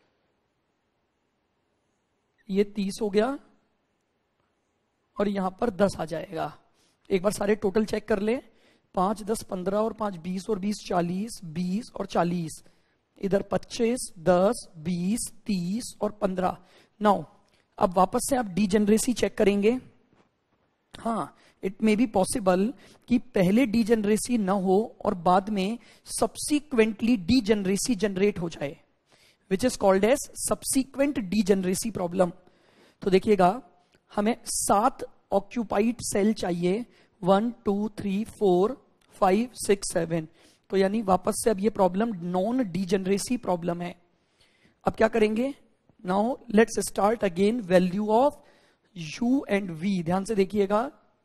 ये तीस हो गया और यहां पर दस आ जाएगा। एक बार सारे टोटल चेक कर ले, पांच दस पंद्रह और पांच बीस और बीस चालीस, बीस और चालीस, इधर पच्चीस, दस, बीस, तीस और पंद्रह, नौ। अब वापस से आप डीजेनरेसी चेक करेंगे। हाँ, इट मे बी पॉसिबल कि पहले डीजेनरेसी न हो और बाद में सब्सिक्वेंटली डीजेनरेसी जनरेट हो जाए, which is called as subsequent degeneracy problem. तो देखिएगा हमें सात ऑक्यूपाइड सेल चाहिए, one two three four five six seven, तो यानी वापस से अब ये प्रॉब्लम नॉन डीजेनरेसी प्रॉब्लम है। अब क्या करेंगे, now let's start again value of u and v। ध्यान से देखिएगा,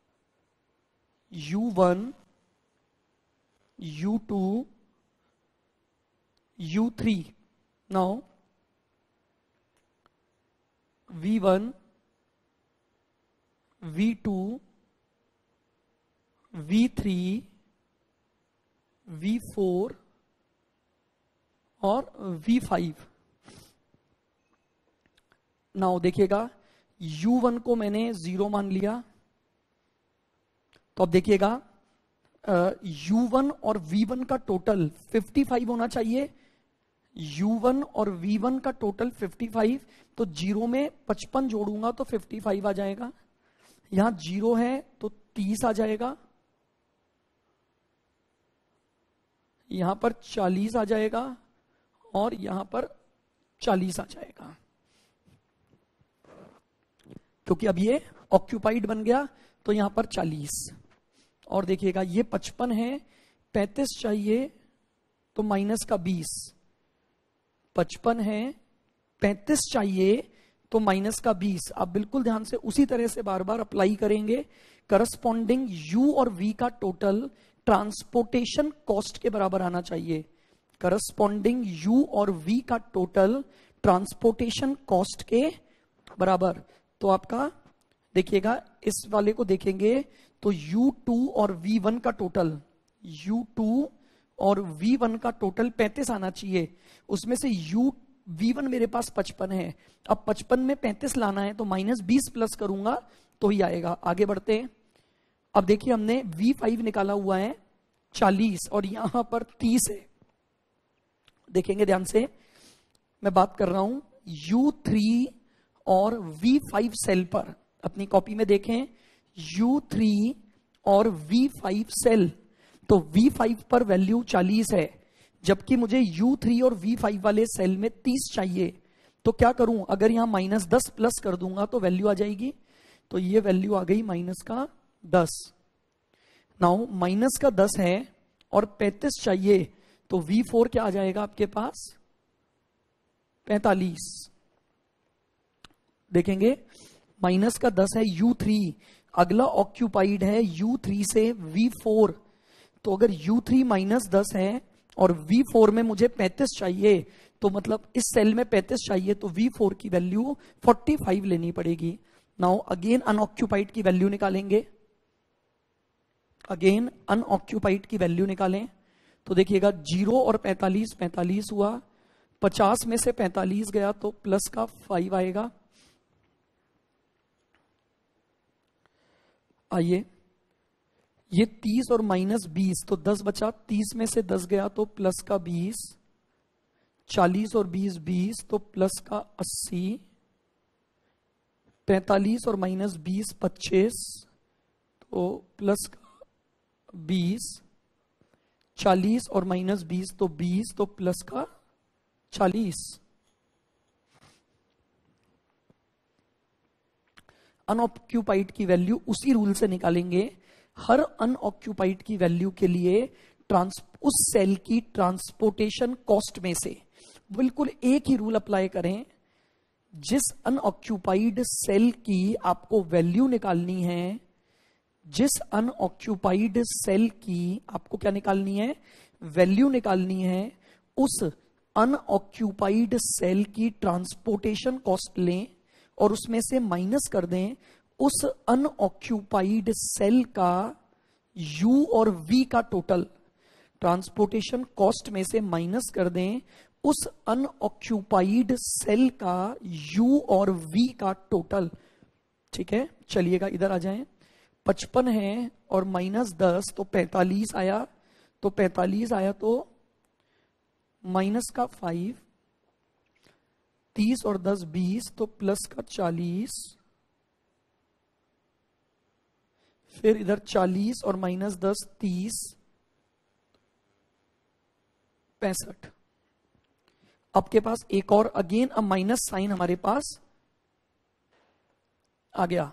you one, you two, you three, now V one, V two, V three, V four और वी फाइव। नाउ देखिएगा you one को मैंने जीरो मान लिया, तो अब देखिएगा यू वन और वी वन का टोटल फिफ्टी फाइव होना चाहिए। यू वन और वी वन का टोटल फिफ्टी फाइव, तो जीरो में पचपन जोड़ूंगा तो फिफ्टी फाइव आ जाएगा। यहां जीरो है तो तीस आ जाएगा, यहां पर चालीस आ जाएगा और यहां पर चालीस आ जाएगा, क्योंकि अब ये ऑक्यूपाइड बन गया, तो यहां पर चालीस। और देखिएगा ये पचपन है, पैंतीस चाहिए तो माइनस का बीस, पचपन है पैंतीस चाहिए तो माइनस का बीस। आप बिल्कुल ध्यान से उसी तरह से बार बार अप्लाई करेंगे। करस्पॉन्डिंग u और v का टोटल ट्रांसपोर्टेशन कॉस्ट के बराबर आना चाहिए। करस्पॉन्डिंग u और v का टोटल ट्रांसपोर्टेशन कॉस्ट के बराबर। तो आपका देखिएगा इस वाले को देखेंगे तो यू टू और वी वन का टोटल, यू टू और वी वन का टोटल पैंतीस आना चाहिए। उसमें से u वी वन मेरे पास पचपन है, अब पचपन में पैंतीस लाना है तो माइनस बीस प्लस करूंगा तो ही आएगा। आगे बढ़ते हैं। अब देखिए हमने वी फाइव निकाला हुआ है चालीस और यहां पर तीस है। देखेंगे ध्यान से, मैं बात कर रहा हूं यू थ्री और वी फाइव सेल पर। अपनी कॉपी में देखें यू थ्री और वी फाइव सेल, तो वी फाइव पर वैल्यू चालीस है, जबकि मुझे यू थ्री और वी फाइव वाले सेल में तीस चाहिए, तो क्या करूं, अगर यहां माइनस दस प्लस कर दूंगा तो वैल्यू आ जाएगी, तो ये वैल्यू आ गई माइनस का दस। नाउ माइनस का दस है और पैंतीस चाहिए, तो वी फोर क्या आ जाएगा आपके पास, पैंतालीस। देखेंगे माइनस का दस है यू थ्री, अगला ऑक्यूपाइड है यू थ्री से वी फोर, तो अगर यू थ्री माइनस दस है और वी फोर में मुझे पैंतीस चाहिए, तो मतलब इस सेल में पैंतीस चाहिए, तो वी फोर की वैल्यू पैंतालीस लेनी पड़ेगी। नाउ अगेन अनऑक्यूपाइड की वैल्यू निकालेंगे, अगेन अनऑक्यूपाइड की वैल्यू निकालें, तो देखिएगा जीरो और पैंतालीस, पैंतालीस हुआ, पचास में से पैंतालीस गया तो प्लस का फाइव आएगा। आइए ये तीस और माइनस बीस, तो दस बचा, तीस में से दस गया तो प्लस का बीस, चालीस और बीस बीस, तो प्लस का अस्सी, पैंतालीस और माइनस बीस पच्चीस, तो प्लस का बीस, चालीस और माइनस बीस तो बीस, तो प्लस का चालीस। अनऑक्यूपाइड की वैल्यू उसी रूल से निकालेंगे, हर अनऑक्यूपाइड की वैल्यू के लिए ट्रांस उस सेल की ट्रांसपोर्टेशन कॉस्ट में से बिल्कुल एक ही रूल अप्लाई करें। जिस अनऑक्यूपाइड सेल की आपको वैल्यू निकालनी है, जिस अनऑक्यूपाइड सेल की आपको क्या निकालनी है, वैल्यू निकालनी है, उस अनऑक्यूपाइड सेल की ट्रांसपोर्टेशन कॉस्ट लें और उसमें से माइनस कर दें उस अनऑक्यूपाइड सेल का U और V का टोटल। ट्रांसपोर्टेशन कॉस्ट में से माइनस कर दें उस अनऑक्यूपाइड सेल का U और V का टोटल। ठीक है, चलिएगा इधर आ जाएं। पचपन है और माइनस दस तो पैंतालीस आया, तो पैंतालीस आया तो माइनस का फाइव, तीस और दस बीस, तो प्लस का चालीस, फिर इधर चालीस और माइनस दस तीस, पैंसठ। आपके पास एक और अगेन अब माइनस साइन हमारे पास आ गया।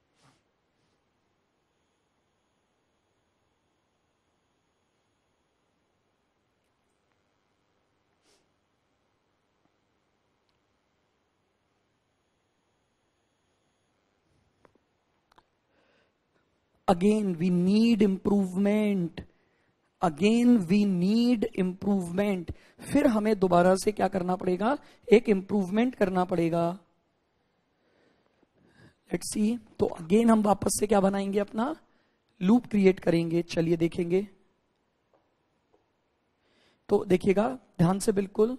Again we need improvement, again we need improvement। फिर हमें दोबारा से क्या करना पड़ेगा, एक इंप्रूवमेंट करना पड़ेगा। लेट्स सी, तो अगेन हम वापस से क्या बनाएंगे, अपना लूप क्रिएट करेंगे। चलिए देखेंगे, तो देखिएगा ध्यान से बिल्कुल,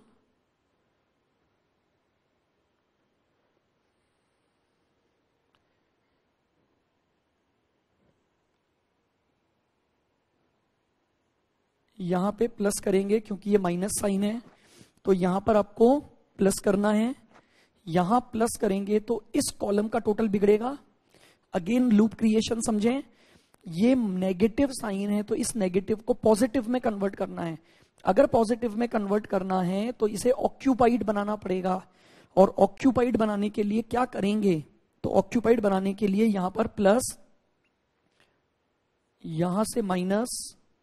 यहां पे प्लस करेंगे क्योंकि ये माइनस साइन है, तो यहां पर आपको प्लस करना है। यहां प्लस करेंगे तो इस कॉलम का टोटल बिगड़ेगा। अगेन लूप क्रिएशन समझें, ये नेगेटिव साइन है तो इस नेगेटिव को पॉजिटिव में कन्वर्ट करना है। अगर पॉजिटिव में कन्वर्ट करना है तो इसे ऑक्यूपाइड बनाना पड़ेगा, और ऑक्यूपाइड बनाने के लिए क्या करेंगे, तो ऑक्यूपाइड बनाने के लिए यहां पर प्लस, यहां से माइनस,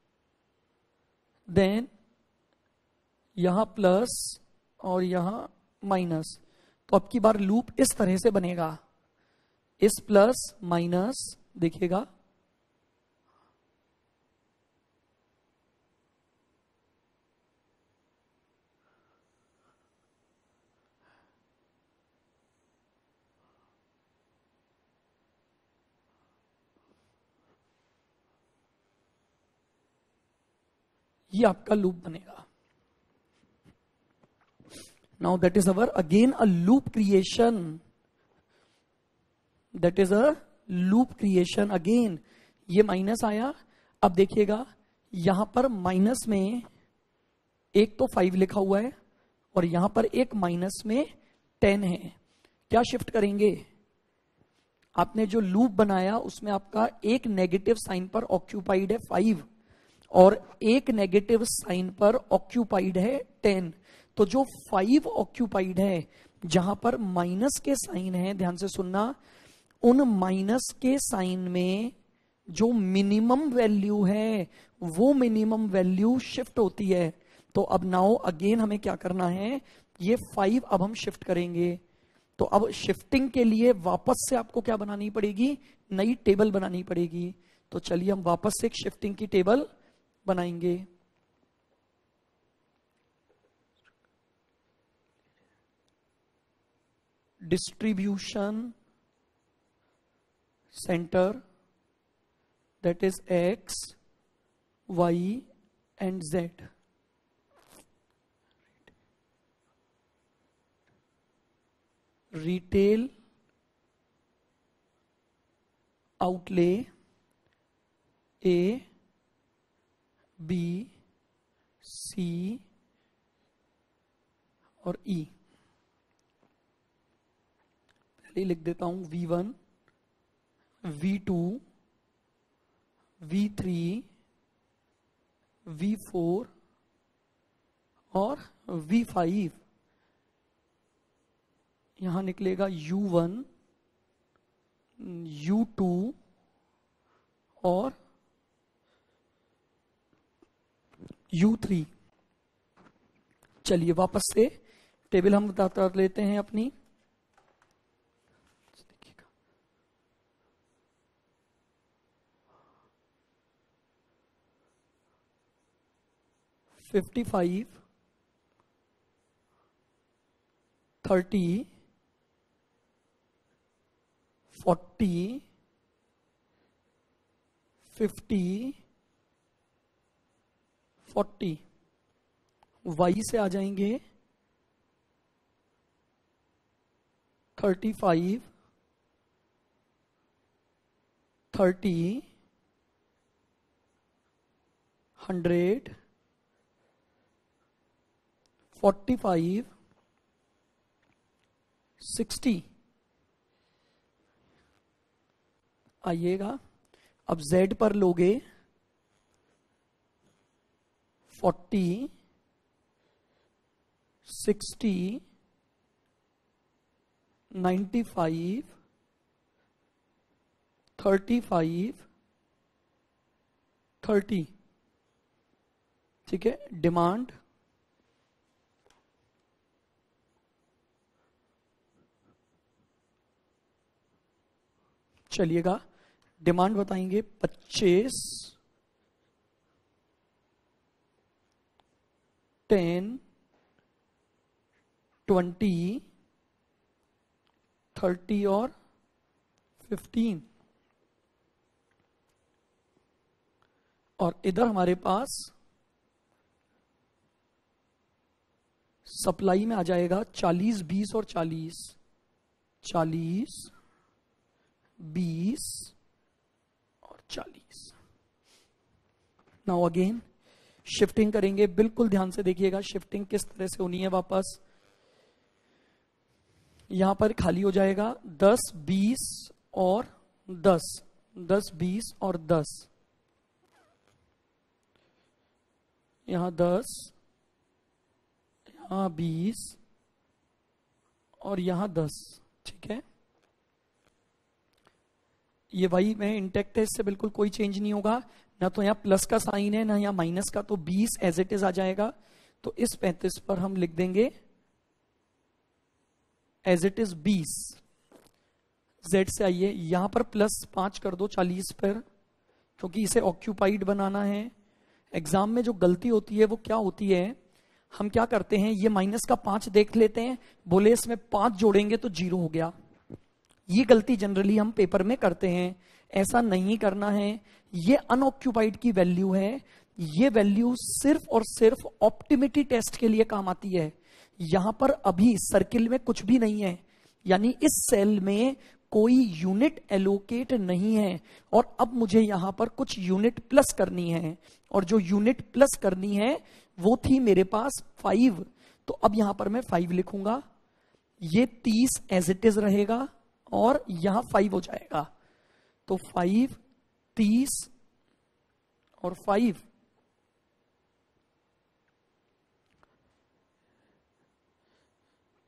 देन यहां प्लस और यहां माइनस। तो अब की बार लूप इस तरह से बनेगा, इस प्लस माइनस, देखिएगा ये आपका लूप बनेगा। Now that is our again a loop creation, that is a loop creation. Again ये माइनस आया, अब देखिएगा यहां पर माइनस में एक तो फाइव लिखा हुआ है और यहां पर एक माइनस में टेन है। क्या शिफ्ट करेंगे, आपने जो लूप बनाया उसमें आपका एक नेगेटिव साइन पर ऑक्यूपाइड है फाइव, और एक नेगेटिव साइन पर ऑक्यूपाइड है टेन। तो जो फाइव ऑक्यूपाइड है, जहां पर माइनस के साइन है, ध्यान से सुनना, उन माइनस के साइन में जो मिनिमम वैल्यू है वो मिनिमम वैल्यू शिफ्ट होती है। तो अब नाउ अगेन हमें क्या करना है, ये फाइव अब हम शिफ्ट करेंगे। तो अब शिफ्टिंग के लिए वापस से आपको क्या बनानी पड़ेगी, नई टेबल बनानी पड़ेगी। तो चलिए हम वापस से एक शिफ्टिंग की टेबल बनाएंगे। Distribution centre, that is X, Y and Z. Retail outlay A, B, C और E। पहले लिख देता हूं V one, V two, V three, V four और V फाइव। यहां निकलेगा U वन, U टू और U थ्री। चलिए वापस से टेबल हम बता लेते हैं अपनी। Fifty five, thirty, forty, fifty, forty. Y से आ जाएंगे thirty five, thirty, hundred, forty five, sixty. आइएगा अब Z पर लोगे forty, sixty, ninety five, thirty five, thirty. ठीक है, डिमांड चलिएगा, डिमांड बताएंगे पच्चीस, टेन, ट्वेंटी, थर्टी और फिफ्टीन। और इधर हमारे पास सप्लाई में आ जाएगा चालीस, बीस और चालीस। चालीस, बीस और चालीस। नाउ अगेन शिफ्टिंग करेंगे, बिल्कुल ध्यान से देखिएगा शिफ्टिंग किस तरह से होनी है। वापस यहां पर खाली हो जाएगा दस, बीस और दस, दस, बीस और दस। यहां दस, यहां बीस और यहां दस। ठीक है, ये वही में इंटेक्ट है, इससे बिल्कुल कोई चेंज नहीं होगा। ना तो यहाँ प्लस का साइन है ना यहाँ माइनस का, तो बीस एज इट इज आ जाएगा। तो इस पैंतीस पर हम लिख देंगे एज इट इज बीस। जेड से आइए, यहां पर प्लस पांच कर दो चालीस पर, क्योंकि इसे ऑक्यूपाइड बनाना है। एग्जाम में जो गलती होती है वो क्या होती है, हम क्या करते हैं, ये माइनस का पांच देख लेते हैं, बोले इसमें पांच जोड़ेंगे तो जीरो हो गया। ये गलती जनरली हम पेपर में करते हैं, ऐसा नहीं करना है। ये अनऑक्यूपाइड की वैल्यू है, ये वैल्यू सिर्फ और सिर्फ ऑप्टिमिटी टेस्ट के लिए काम आती है। यहां पर अभी सर्किल में कुछ भी नहीं है, यानी इस सेल में कोई यूनिट एलोकेट नहीं है। और अब मुझे यहां पर कुछ यूनिट प्लस करनी है, और जो यूनिट प्लस करनी है वो थी मेरे पास फाइव। तो अब यहां पर मैं फाइव लिखूंगा, ये तीस एज इट इज रहेगा और यहां फाइव हो जाएगा। तो फाइव, तीस और फाइव,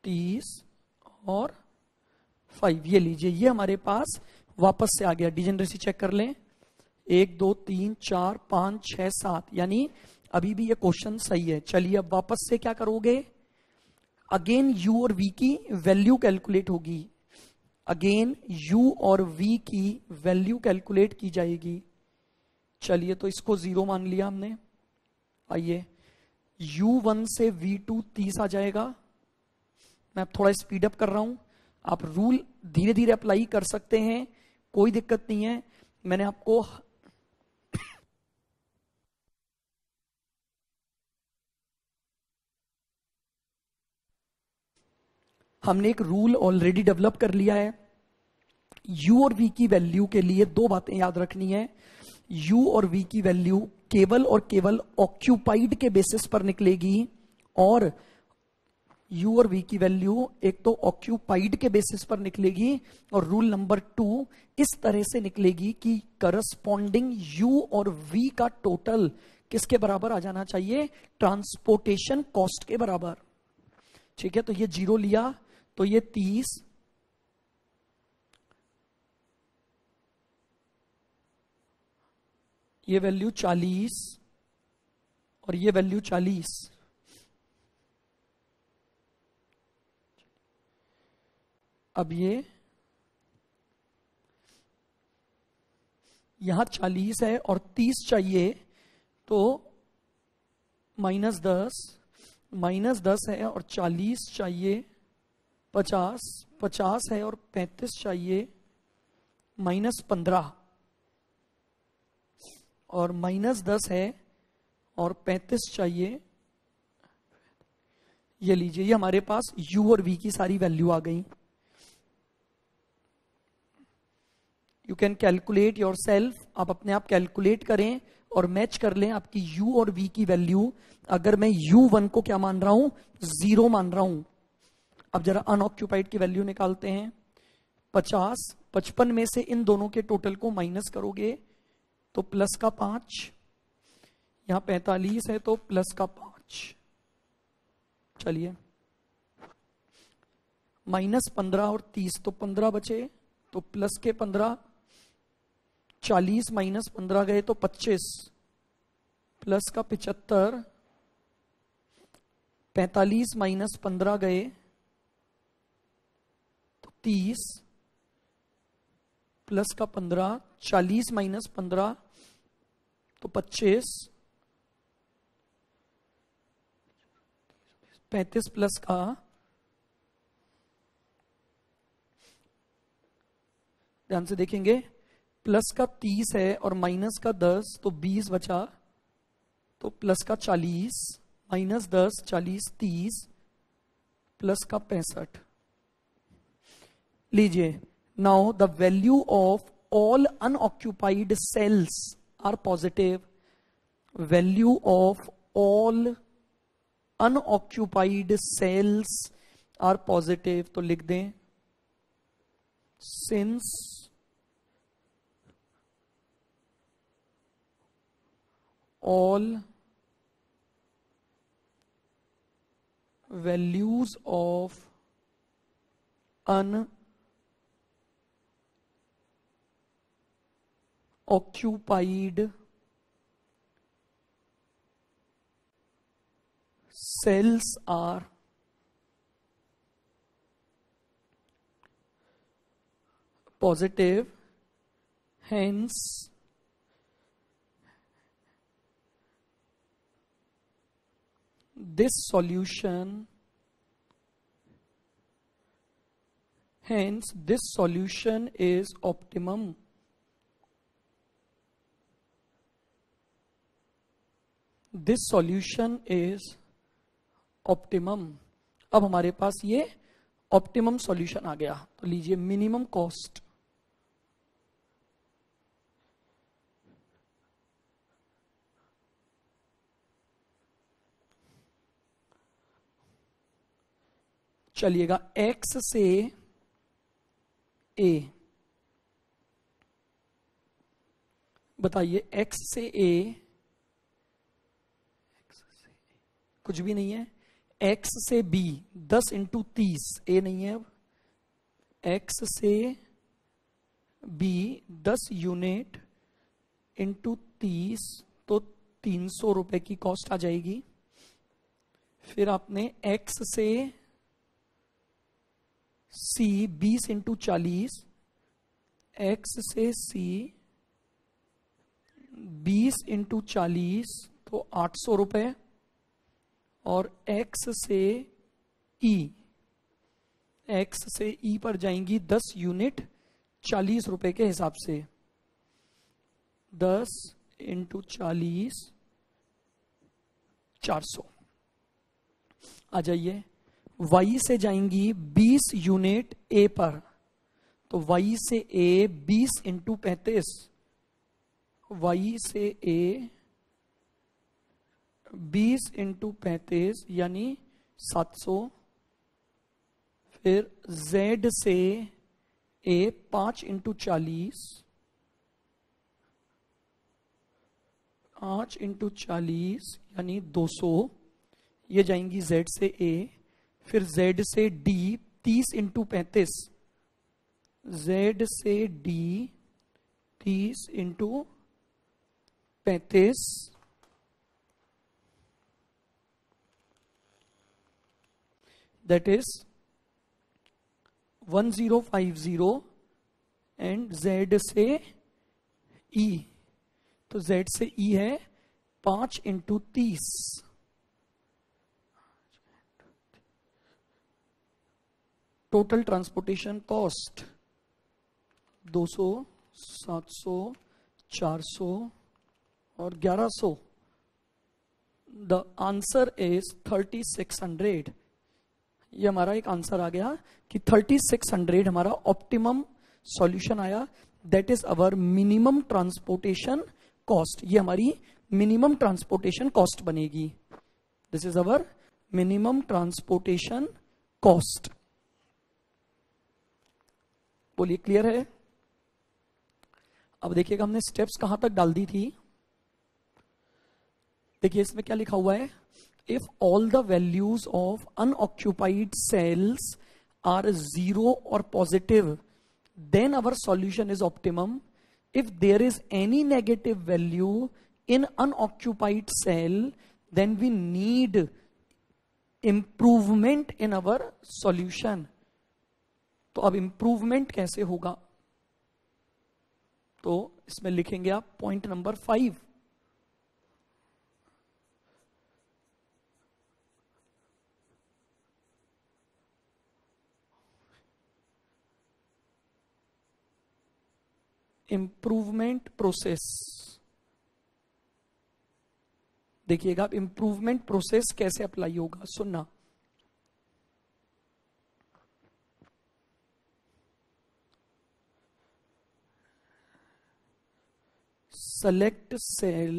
तीस और फाइव। ये लीजिए, ये हमारे पास वापस से आ गया। डिजेनरेसी चेक कर लें, एक दो तीन चार पांच छह सात, यानी अभी भी ये क्वेश्चन सही है। चलिए अब वापस से क्या करोगे, अगेन u और v की वैल्यू कैलकुलेट होगी। अगेन u और v की वैल्यू कैलकुलेट की जाएगी। चलिए तो इसको जीरो मान लिया हमने। आइए, यू वन से वी टू तीस आ जाएगा। मैं अब थोड़ा स्पीड अप कर रहा हूं, आप रूल धीरे धीरे अप्लाई कर सकते हैं, कोई दिक्कत नहीं है। मैंने आपको हमने एक रूल ऑलरेडी डेवलप कर लिया है। u और v की वैल्यू के लिए दो बातें याद रखनी है। u और v की वैल्यू केवल और केवल ऑक्यूपाइड के बेसिस पर निकलेगी, और u और v की वैल्यू एक तो ऑक्यूपाइड के बेसिस पर निकलेगी, और रूल नंबर टू इस तरह से निकलेगी कि करस्पॉन्डिंग u और v का टोटल किसके बराबर आ जाना चाहिए, ट्रांसपोर्टेशन कॉस्ट के बराबर। ठीक है, तो ये जीरो लिया तो ये तीस, ये वैल्यू चालीस और ये वैल्यू चालीस। अब ये यहां चालीस है और तीस चाहिए, तो माइनस दस, माइनस दस है और चालीस चाहिए, पचास, पचास है और पैंतीस चाहिए, माइनस पंद्रह, और माइनस दस है और पैंतीस चाहिए। ये लीजिए, ये हमारे पास u और v की सारी वैल्यू आ गई। You can calculate yourself, आप अपने आप कैलकुलेट करें और मैच कर लें आपकी u और v की वैल्यू। अगर मैं यू वन को क्या मान रहा हूं, जीरो मान रहा हूं। अब जरा अनऑक्यूपाइड की वैल्यू निकालते हैं। पचास, पचपन में से इन दोनों के टोटल को माइनस करोगे तो प्लस का पांच, यहां पैंतालीस है तो प्लस का पांच। चलिए, माइनस पंद्रह और तीस तो पंद्रह बचे, तो प्लस के पंद्रह, चालीस माइनस पंद्रह गए तो पच्चीस, प्लस का पिचहत्तर, पैंतालीस माइनस पंद्रह गए तो तीस, प्लस का पंद्रह, चालीस माइनस पंद्रह तो पच्चीस, पैंतीस प्लस का ध्यान से देखेंगे, प्लस का तीस है और माइनस का दस तो बीस बचा, तो प्लस का चालीस, माइनस दस, चालीस, तीस, प्लस का पैंसठ। लीजिए, now the value of all unoccupied cells are positive. Value of all unoccupied cells are positive, तो लिख दें since all values of unoccupied cells are positive, hence this solution hence this solution is optimum. This solution is optimum. अब हमारे पास ये optimum solution आ गया, तो लीजिए minimum cost. चलिएगा, x से a, बताइए x से a, कुछ भी नहीं है, एक्स से बी दस इंटू तीस, ए नहीं है अब, एक्स से बी दस यूनिट इंटू तीस, तो तीन सौ रुपए की कॉस्ट आ जाएगी। फिर आपने एक्स से सी बीस इंटू चालीस, एक्स से सी बीस इंटू चालीस तो आठ सौ रुपए, और x से e, x से e पर जाएंगी दस यूनिट चालीस रुपए के हिसाब से, दस इंटू चालीस चार सौ। आ जाइए, y से जाएंगी बीस यूनिट a पर, तो y से a बीस इंटू पैंतीस, y से a बीस इंटू पैंतीस यानी सात सौ। फिर z से a पांच इंटू चालीस, पांच इंटू चालीस यानी दो सौ, ये जाएंगी z से a। फिर z से d तीस इंटू पैंतीस, z से d तीस इंटू पैंतीस, that is one zero five zero, and z से e, तो z से e है पांच इंटू तीस, टोटल ट्रांसपोर्टेशन कॉस्ट दो सौ, सात सौ, चार सौ और ग्यारह सौ। The answer is thirty six hundred. ये हमारा एक आंसर आ गया कि थर्टी सिक्स हंड्रेड हमारा ऑप्टिमम सॉल्यूशन आया। That is our minimum transportation cost. ये हमारी मिनिमम ट्रांसपोर्टेशन कॉस्ट बनेगी। This is our minimum transportation cost. बोलिए, क्लियर है? अब देखिएगा हमने स्टेप्स कहां तक डाल दी थी। देखिए इसमें क्या लिखा हुआ है, if all the values of unoccupied cells are zero or positive, then our solution is optimum. If there is any negative value in unoccupied cell, then we need improvement in our solution. तो अब improvement कैसे होगा? तो इसमें लिखेंगे आप point number five, improvement process. देखिएगा अब इंप्रूवमेंट प्रोसेस कैसे अप्लाई होगा, सुनना। Select cell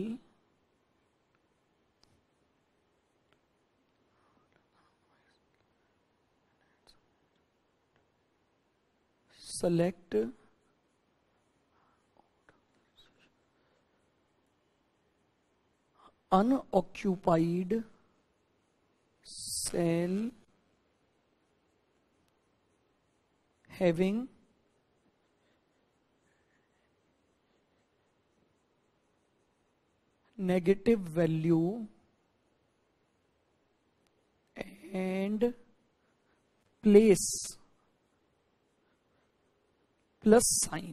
select unoccupied cell having negative value and place plus sign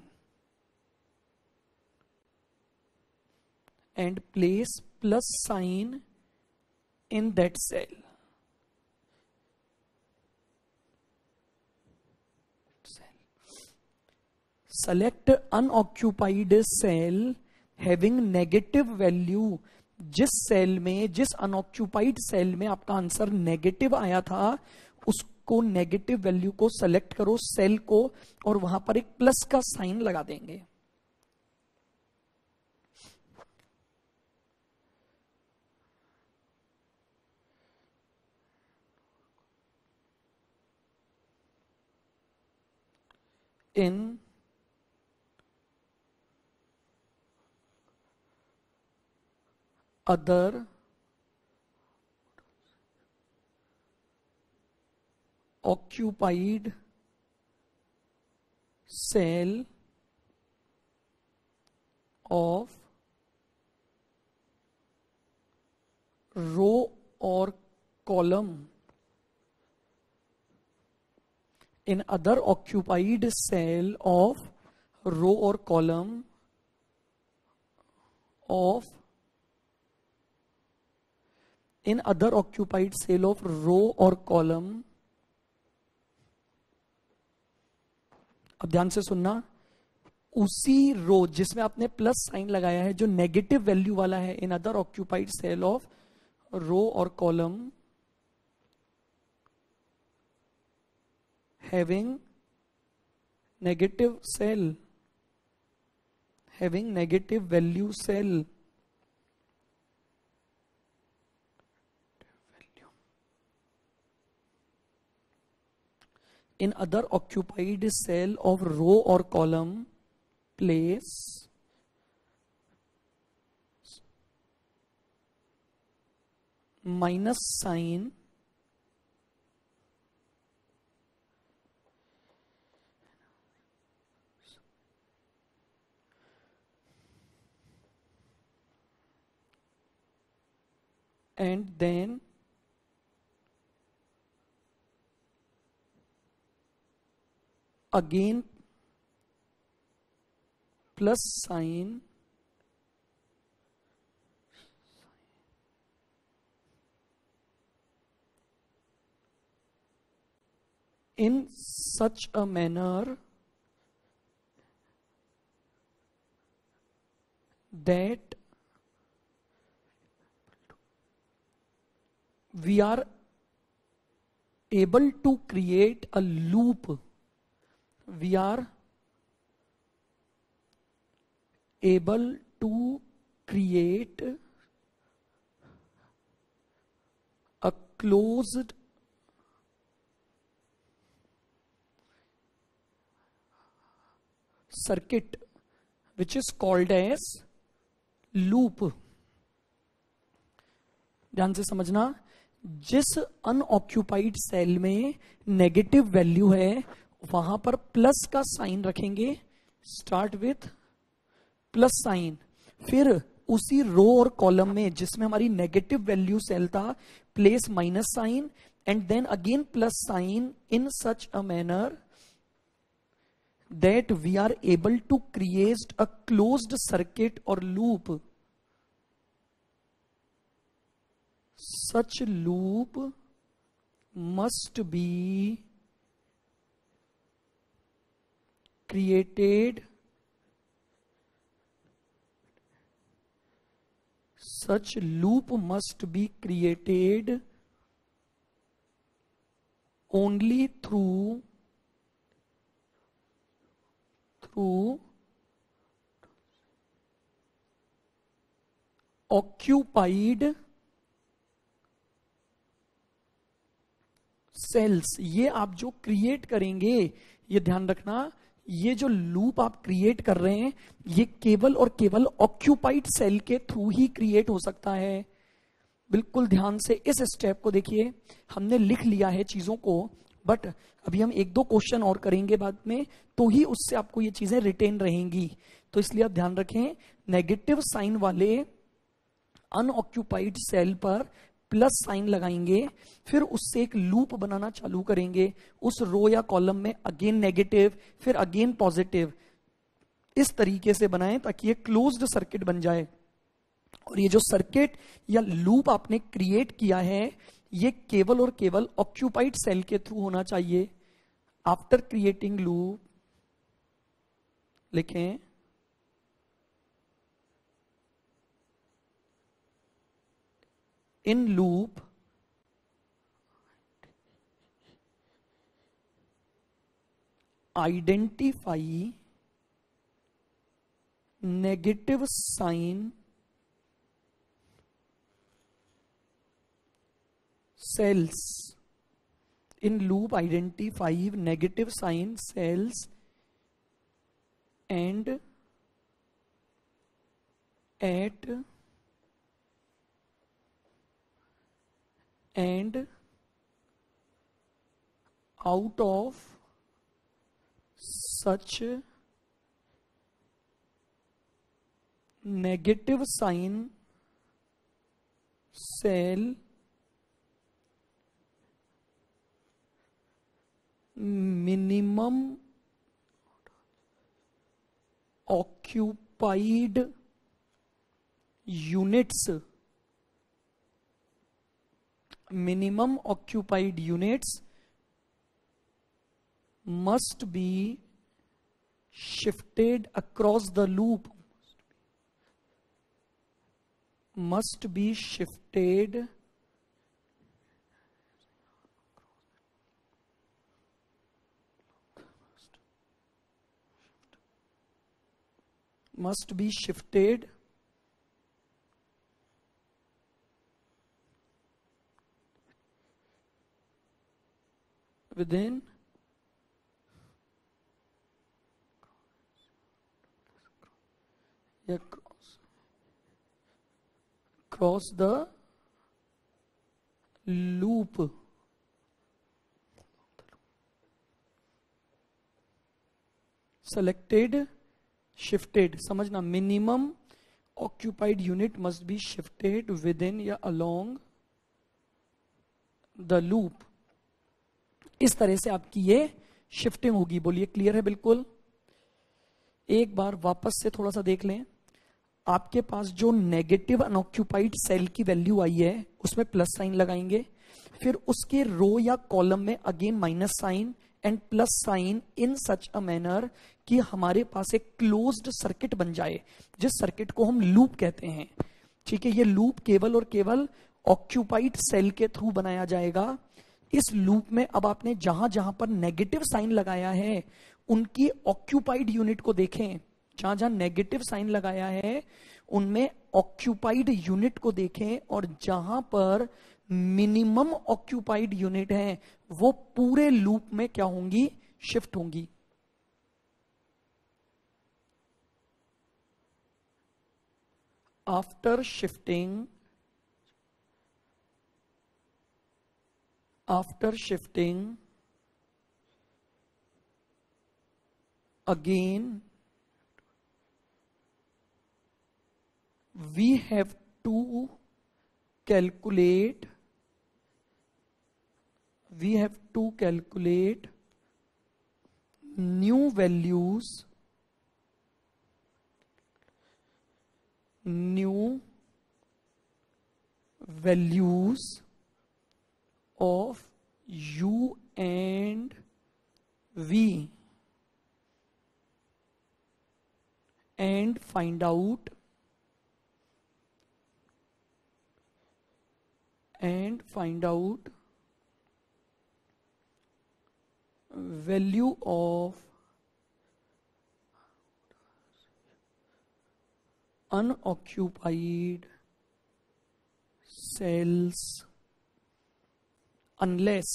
and place plus sign in that cell. Select unoccupied cell having negative value। जिस cell में, जिस unoccupied cell में आपका answer negative आया था, उसको नेगेटिव वैल्यू को select करो, सेल को, और वहां पर एक प्लस का साइन लगा देंगे। in other occupied cell of row or column in other occupied cell of row or column of in other occupied cell of row or column. अब ध्यान से सुनना, उसी रो जिसमें आपने प्लस साइन लगाया है जो नेगेटिव वैल्यू वाला है, in other occupied cell of row और column having negative cell having negative value cell in other occupied cell of row or column, place minus sign and then again plus sign in such a manner that we are able to create a loop. We are able to create a closed circuit which is called as loop. ध्यान से समझना, जिस unoccupied cell में negative value है वहां पर plus का sign रखेंगे, स्टार्ट विथ प्लस साइन, फिर उसी रो और कॉलम में जिसमें हमारी नेगेटिव वैल्यू सेल था place minus sign and then again plus sign in such a manner that we are able to create a closed circuit और loop. Such loop must be created such loop must be created only through through occupied cells. ये आप जो create करेंगे, ये ध्यान रखना, ये जो लूप आप क्रिएट कर रहे हैं ये केवल और केवल ऑक्यूपाइड सेल के थ्रू ही क्रिएट हो सकता है. बिल्कुल ध्यान से इस स्टेप को देखिए, हमने लिख लिया है चीजों को, बट अभी हम एक दो क्वेश्चन और करेंगे बाद में, तो ही उससे आपको ये चीजें रिटेन रहेंगी. तो इसलिए आप ध्यान रखें, नेगेटिव साइन वाले अनऑक्यूपाइड सेल पर प्लस साइन लगाएंगे, फिर उससे एक लूप बनाना चालू करेंगे उस रो या कॉलम में, अगेन नेगेटिव फिर अगेन पॉजिटिव, इस तरीके से बनाएं ताकि ये क्लोज्ड सर्किट बन जाए. और ये जो सर्किट या लूप आपने क्रिएट किया है ये केवल और केवल ऑक्यूपाइड सेल के थ्रू होना चाहिए. आफ्टर क्रिएटिंग लूप लिखें in loop identify negative sign cells. In loop identify negative sign cells and at and out of such negative sign cell minimum occupied units minimum occupied units must be shifted across the loop must be shifted must be shifted within yeah, cross, cross the loop selected shifted समझना minimum occupied unit must be shifted within या along the loop इस तरह से आपकी ये shifting होगी बोलिए clear है बिल्कुल एक बार वापस से थोड़ा सा देख लें आपके पास जो नेगेटिव अनऑक्यूपाइड सेल की वैल्यू आई है उसमें प्लस साइन लगाएंगे फिर उसके रो या कॉलम में again minus sign and plus sign in such a manner कि हमारे पास एक क्लोज्ड सर्किट बन जाए जिस सर्किट को हम लूप कहते हैं ठीक है ये लूप केवल और केवल ऑक्यूपाइड सेल के थ्रू बनाया जाएगा इस लूप में अब आपने जहां जहां पर नेगेटिव साइन लगाया है उनकी ऑक्यूपाइड यूनिट को देखें जहां जहां नेगेटिव साइन लगाया है उनमें ऑक्यूपाइड यूनिट को देखें और जहां पर मिनिमम ऑक्यूपाइड यूनिट है वो पूरे लूप में क्या होंगी शिफ्ट होंगी after shifting after shifting again we have to calculate we have to calculate new values new values of u and v and find out and find out value of unoccupied cells unless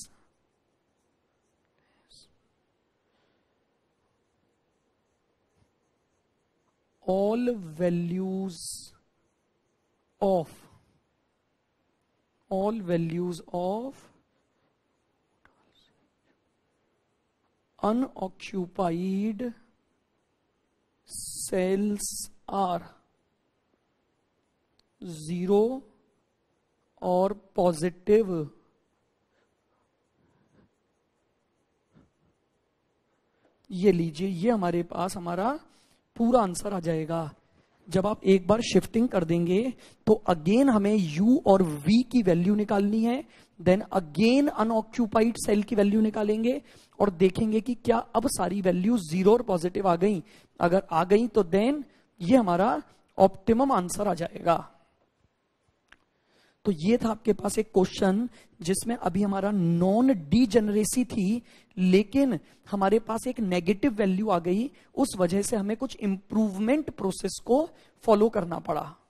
all values of all values of unoccupied cells are zero or positive ये लीजिए ये हमारे पास हमारा पूरा answer आ जाएगा जब आप एक बार शिफ्टिंग कर देंगे तो अगेन हमें u और v की वैल्यू निकालनी है देन अगेन अनऑक्यूपाइड सेल की वैल्यू निकालेंगे और देखेंगे कि क्या अब सारी वैल्यू जीरो और पॉजिटिव आ गई अगर आ गई तो देन ये हमारा ऑप्टिमम आंसर आ जाएगा तो ये था आपके पास एक क्वेश्चन जिसमें अभी हमारा नॉन डीजेनरेसी थी लेकिन हमारे पास एक नेगेटिव वैल्यू आ गई उस वजह से हमें कुछ इंप्रूवमेंट प्रोसेस को फॉलो करना पड़ा